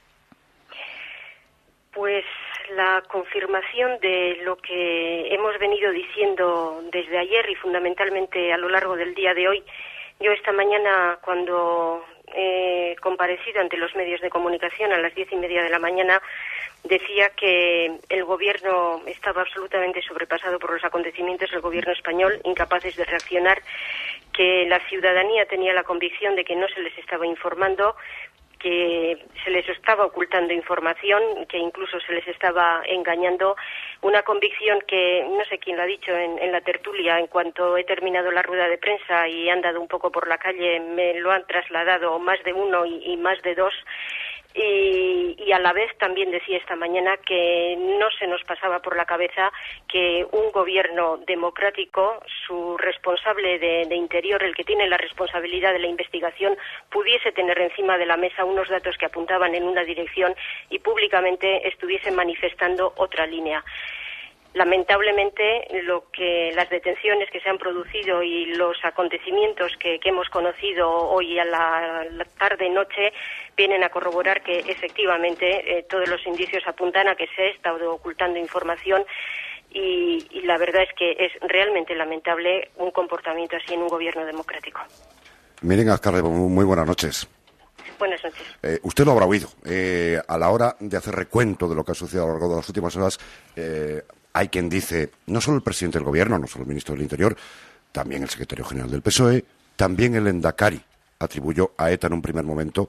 I: Pues la confirmación de lo que hemos venido diciendo desde ayer y fundamentalmente a lo largo del día de hoy. Yo esta mañana, cuando he comparecido ante los medios de comunicación a las 10:30 de la mañana, decía que el Gobierno estaba absolutamente sobrepasado por los acontecimientos, el Gobierno español, incapaces de reaccionar, que la ciudadanía tenía la convicción de que no se les estaba informando, que se les estaba ocultando información, que incluso se les estaba engañando, una convicción que no sé quién lo ha dicho en la tertulia, en cuanto he terminado la rueda de prensa y he andado un poco por la calle, me lo han trasladado más de uno y más de dos. Y a la vez también decía esta mañana que no se nos pasaba por la cabeza que un gobierno democrático, su responsable de Interior, el que tiene la responsabilidad de la investigación, pudiese tener encima de la mesa unos datos que apuntaban en una dirección y públicamente estuviese manifestando otra línea. Lamentablemente, las detenciones que se han producido y los acontecimientos que hemos conocido hoy a la tarde-noche vienen a corroborar que efectivamente todos los indicios apuntan a que se ha estado ocultando información y la verdad es que es realmente lamentable un comportamiento así en un gobierno democrático.
C: Miren, Azcárate, muy buenas noches.
I: Buenas noches.
C: Usted lo habrá oído. A la hora de hacer recuento de lo que ha sucedido a lo largo de las últimas horas, hay quien dice, no solo el presidente del Gobierno, no solo el ministro del Interior, también el secretario general del PSOE, también el Endacari atribuyó a ETA en un primer momento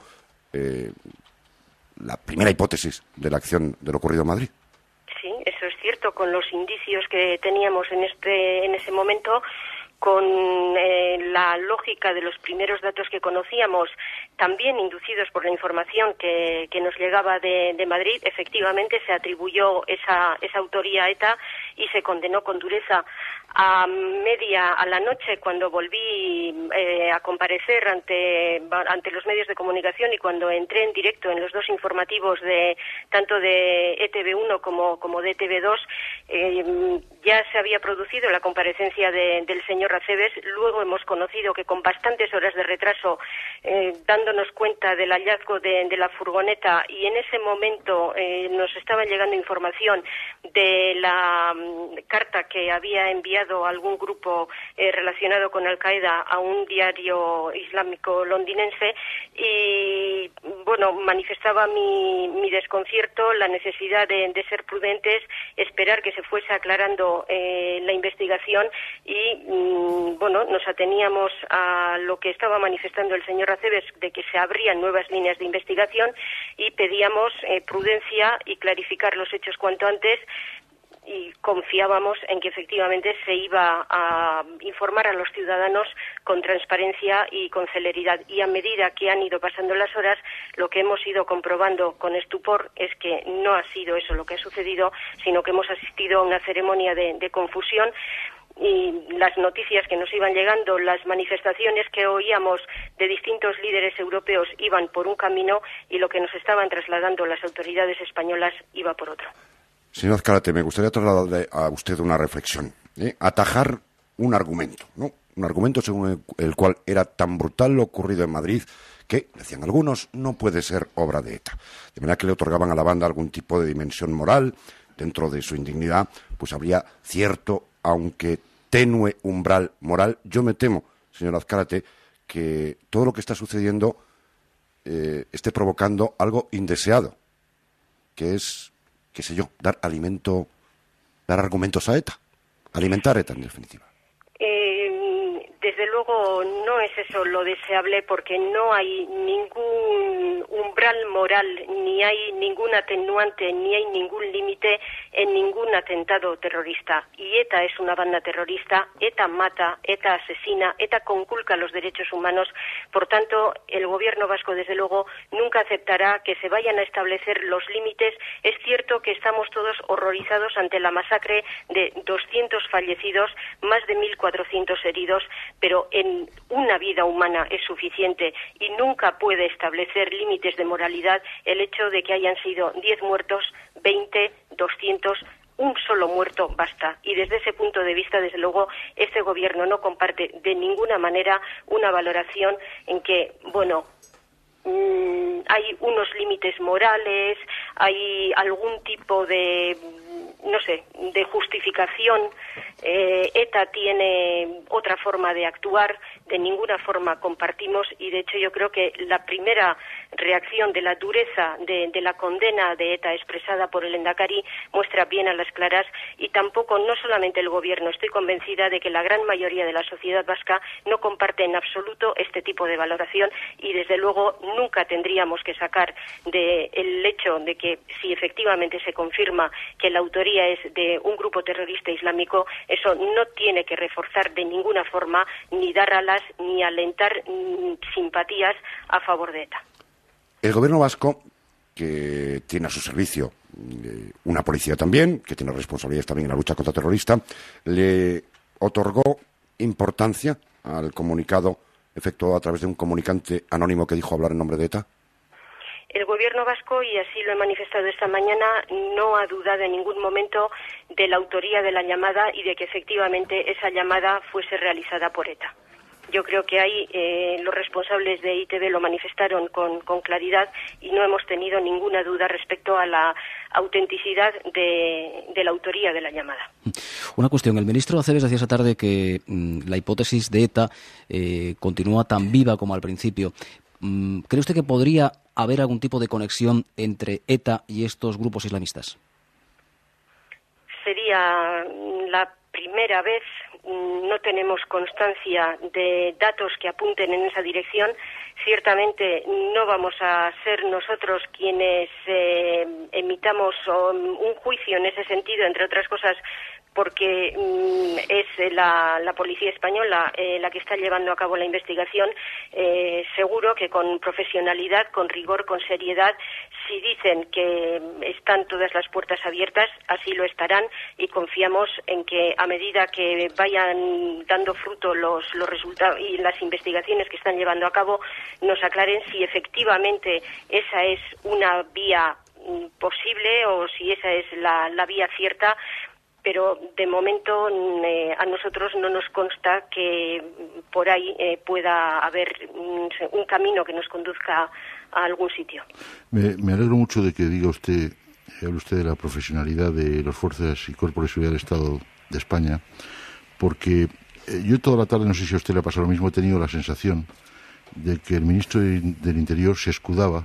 C: la primera hipótesis de la acción de lo ocurrido en Madrid.
I: Sí, eso es cierto, con los indicios que teníamos en ese momento, con la lógica de los primeros datos que conocíamos, también inducidos por la información que nos llegaba de Madrid, efectivamente se atribuyó esa autoría a ETA y se condenó con dureza. A la noche, cuando volví a comparecer ante los medios de comunicación y cuando entré en directo en los dos informativos tanto de ETV1 como de ETV2, ya se había producido la comparecencia del señor Acebes. Luego hemos conocido que con bastantes horas de retraso, dándonos cuenta del hallazgo de la furgoneta, y en ese momento nos estaba llegando información de la carta que había enviado algún grupo relacionado con Al-Qaeda a un diario islámico londinense y, bueno, manifestaba mi desconcierto, la necesidad de ser prudentes, esperar que se fuese aclarando la investigación y, bueno, nos ateníamos a lo que estaba manifestando el señor Acebes de que se abrían nuevas líneas de investigación y pedíamos prudencia y clarificar los hechos cuanto antes. Y confiábamos en que efectivamente se iba a informar a los ciudadanos con transparencia y con celeridad. Y a medida que han ido pasando las horas, lo que hemos ido comprobando con estupor es que no ha sido eso lo que ha sucedido, sino que hemos asistido a una ceremonia de confusión. Y las noticias que nos iban llegando, las manifestaciones que oíamos de distintos líderes europeos iban por un camino y lo que nos estaban trasladando las autoridades españolas iba por otro.
C: Señor Azcárate, me gustaría trasladarle a usted una reflexión. Atajar un argumento, ¿no? Un argumento según el cual era tan brutal lo ocurrido en Madrid que, decían algunos, no puede ser obra de ETA. De manera que le otorgaban a la banda algún tipo de dimensión moral. Dentro de su indignidad, pues habría cierto, aunque tenue umbral moral. Yo me temo, señor Azcárate, que todo lo que está sucediendo esté provocando algo indeseado, que es, qué sé yo, dar argumentos a ETA, alimentar ETA en definitiva.
I: Desde luego no es eso lo deseable, porque no hay ningún umbral moral, ni hay ningún atenuante, ni hay ningún límite en ningún atentado terrorista. Y ETA es una banda terrorista, ETA mata, ETA asesina, ETA conculca los derechos humanos. Por tanto, el gobierno vasco, desde luego, nunca aceptará que se vayan a establecer los límites. Es cierto que estamos todos horrorizados ante la masacre de 200 fallecidos, más de 1.400 heridos, pero en una vida humana es suficiente y nunca puede establecer límites de moralidad el hecho de que hayan sido 10 muertos, 20, 200 un solo muerto basta. Y desde ese punto de vista, desde luego, este gobierno no comparte de ninguna manera una valoración en que, bueno, hay unos límites morales, hay algún tipo de, no sé, de justificación. ETA tiene otra forma de actuar, de ninguna forma compartimos, y de hecho yo creo que la primera reacción de la dureza de la condena de ETA expresada por el Lehendakari muestra bien a las claras, y tampoco, no solamente el gobierno, estoy convencida de que la gran mayoría de la sociedad vasca no comparte en absoluto este tipo de valoración, y desde luego nunca tendríamos que sacar del hecho de que si efectivamente se confirma que la autoría es de un grupo terrorista islámico, eso no tiene que reforzar de ninguna forma, ni dar alas, ni alentar simpatías a favor de ETA.
C: El gobierno vasco, que tiene a su servicio una policía también, que tiene responsabilidades también en la lucha contra el terrorista, le otorgó importancia al comunicado efectuado a través de un comunicante anónimo que dijo hablar en nombre de ETA.
I: El gobierno vasco, y así lo he manifestado esta mañana, no ha dudado en ningún momento de la autoría de la llamada y de que efectivamente esa llamada fuese realizada por ETA. Yo creo que ahí los responsables de ITV lo manifestaron con claridad y no hemos tenido ninguna duda respecto a la autenticidad de la autoría de la llamada.
A: Una cuestión. El ministro Acebes decía esa tarde que la hipótesis de ETA continúa tan viva como al principio. ¿Cree usted que podría haber algún tipo de conexión entre ETA y estos grupos islamistas?
I: Sería la primera vez. No tenemos constancia de datos que apunten en esa dirección. Ciertamente no vamos a ser nosotros quienes emitamos un juicio en ese sentido, entre otras cosas, porque es la policía española la que está llevando a cabo la investigación. Seguro que con profesionalidad, con rigor, con seriedad, si dicen que están todas las puertas abiertas, así lo estarán, y confiamos en que a medida que vayan dando fruto los resultados y las investigaciones que están llevando a cabo, nos aclaren si efectivamente esa es una vía posible o si esa es la vía cierta. Pero de momento a nosotros no nos consta que por ahí pueda haber un camino que nos conduzca a algún sitio.
E: Me alegro mucho de que diga usted, hable usted de la profesionalidad de las fuerzas y cuerpos de seguridad del Estado de España, porque yo toda la tarde, no sé si a usted le ha pasado lo mismo, he tenido la sensación de que el ministro del Interior se escudaba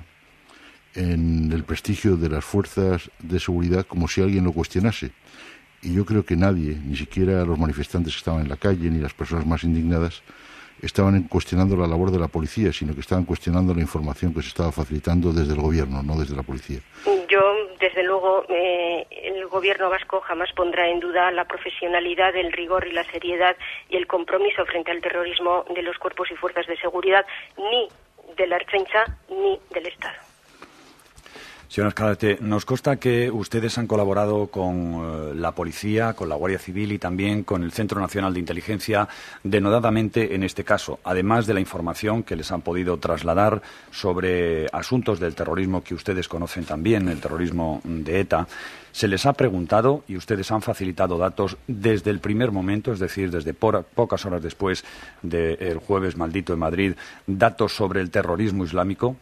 E: en el prestigio de las fuerzas de seguridad como si alguien lo cuestionase. Y yo creo que nadie, ni siquiera los manifestantes que estaban en la calle, ni las personas más indignadas, estaban cuestionando la labor de la policía, sino que estaban cuestionando la información que se estaba facilitando desde el gobierno, no desde la policía.
I: Yo, desde luego, el gobierno vasco jamás pondrá en duda la profesionalidad, el rigor y la seriedad y el compromiso frente al terrorismo de los cuerpos y fuerzas de seguridad, ni de la Ertzaintza ni del Estado.
H: Señora Azcárate, nos consta que ustedes han colaborado con la policía, con la Guardia Civil y también con el Centro Nacional de Inteligencia denodadamente en este caso, además de la información que les han podido trasladar sobre asuntos del terrorismo que ustedes conocen también, el terrorismo de ETA. Se les ha preguntado y ustedes han facilitado datos desde el primer momento, es decir, desde pocas horas después del jueves maldito en Madrid, datos sobre el terrorismo islámico.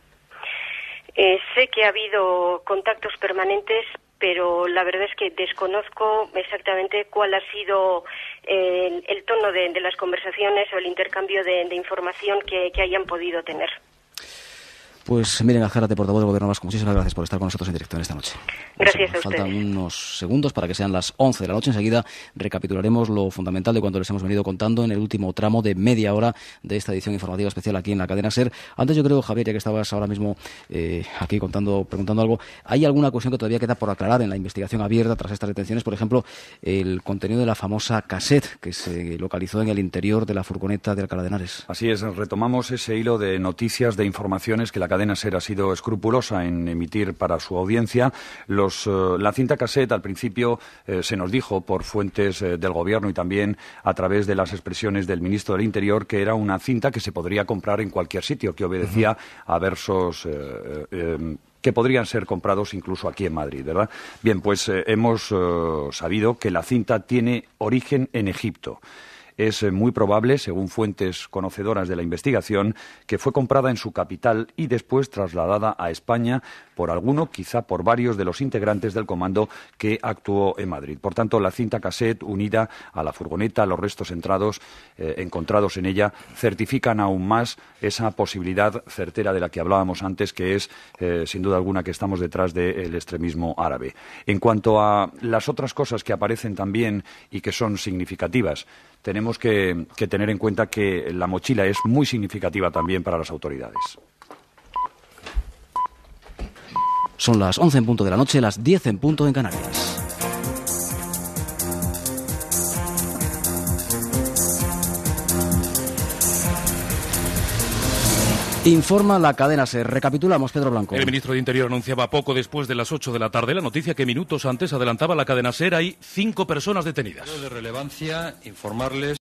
I: Sé que ha habido contactos permanentes, pero la verdad es que desconozco exactamente cuál ha sido el tono de las conversaciones o el intercambio de información que hayan podido tener.
A: Pues miren, Azcárate, portavoz del Gobierno vasco, muchísimas gracias por estar con nosotros en directo en esta noche.
I: Gracias a ustedes.
A: Faltan unos segundos para que sean las 11 de la noche. Enseguida recapitularemos lo fundamental de cuanto les hemos venido contando en el último tramo de media hora de esta edición informativa especial aquí en la cadena SER. Antes yo creo, Javier, ya que estabas ahora mismo aquí preguntando algo, ¿hay alguna cuestión que todavía queda por aclarar en la investigación abierta tras estas detenciones? Por ejemplo, el contenido de la famosa cassette que se localizó en el interior de la furgoneta de Alcalá de Henares.
H: Así es, retomamos ese hilo de noticias, de informaciones que la cadena SER ha sido escrupulosa en emitir para su audiencia. La cinta cassette al principio se nos dijo por fuentes del Gobierno y también a través de las expresiones del ministro del Interior que era una cinta que se podría comprar en cualquier sitio, que obedecía a versos que podrían ser comprados incluso aquí en Madrid, ¿verdad? Bien, pues hemos sabido que la cinta tiene origen en Egipto. Es muy probable, según fuentes conocedoras de la investigación, que fue comprada en su capital y después trasladada a España por alguno, quizá por varios de los integrantes del comando que actuó en Madrid. Por tanto, la cinta cassette unida a la furgoneta, los restos encontrados en ella, certifican aún más esa posibilidad certera de la que hablábamos antes, que es, sin duda alguna, que estamos detrás del extremismo árabe. En cuanto a las otras cosas que aparecen también y que son significativas, tenemos que tener en cuenta que la mochila es muy significativa también para las autoridades.
A: Son las 11 en punto de la noche, las 10 en punto en Canarias. Informa la cadena SER. Recapitulamos, Pedro Blanco.
J: El ministro de Interior anunciaba poco después de las 8 de la tarde la noticia que minutos antes adelantaba la cadena SER. Hay 5 personas detenidas.
V: De relevancia informarles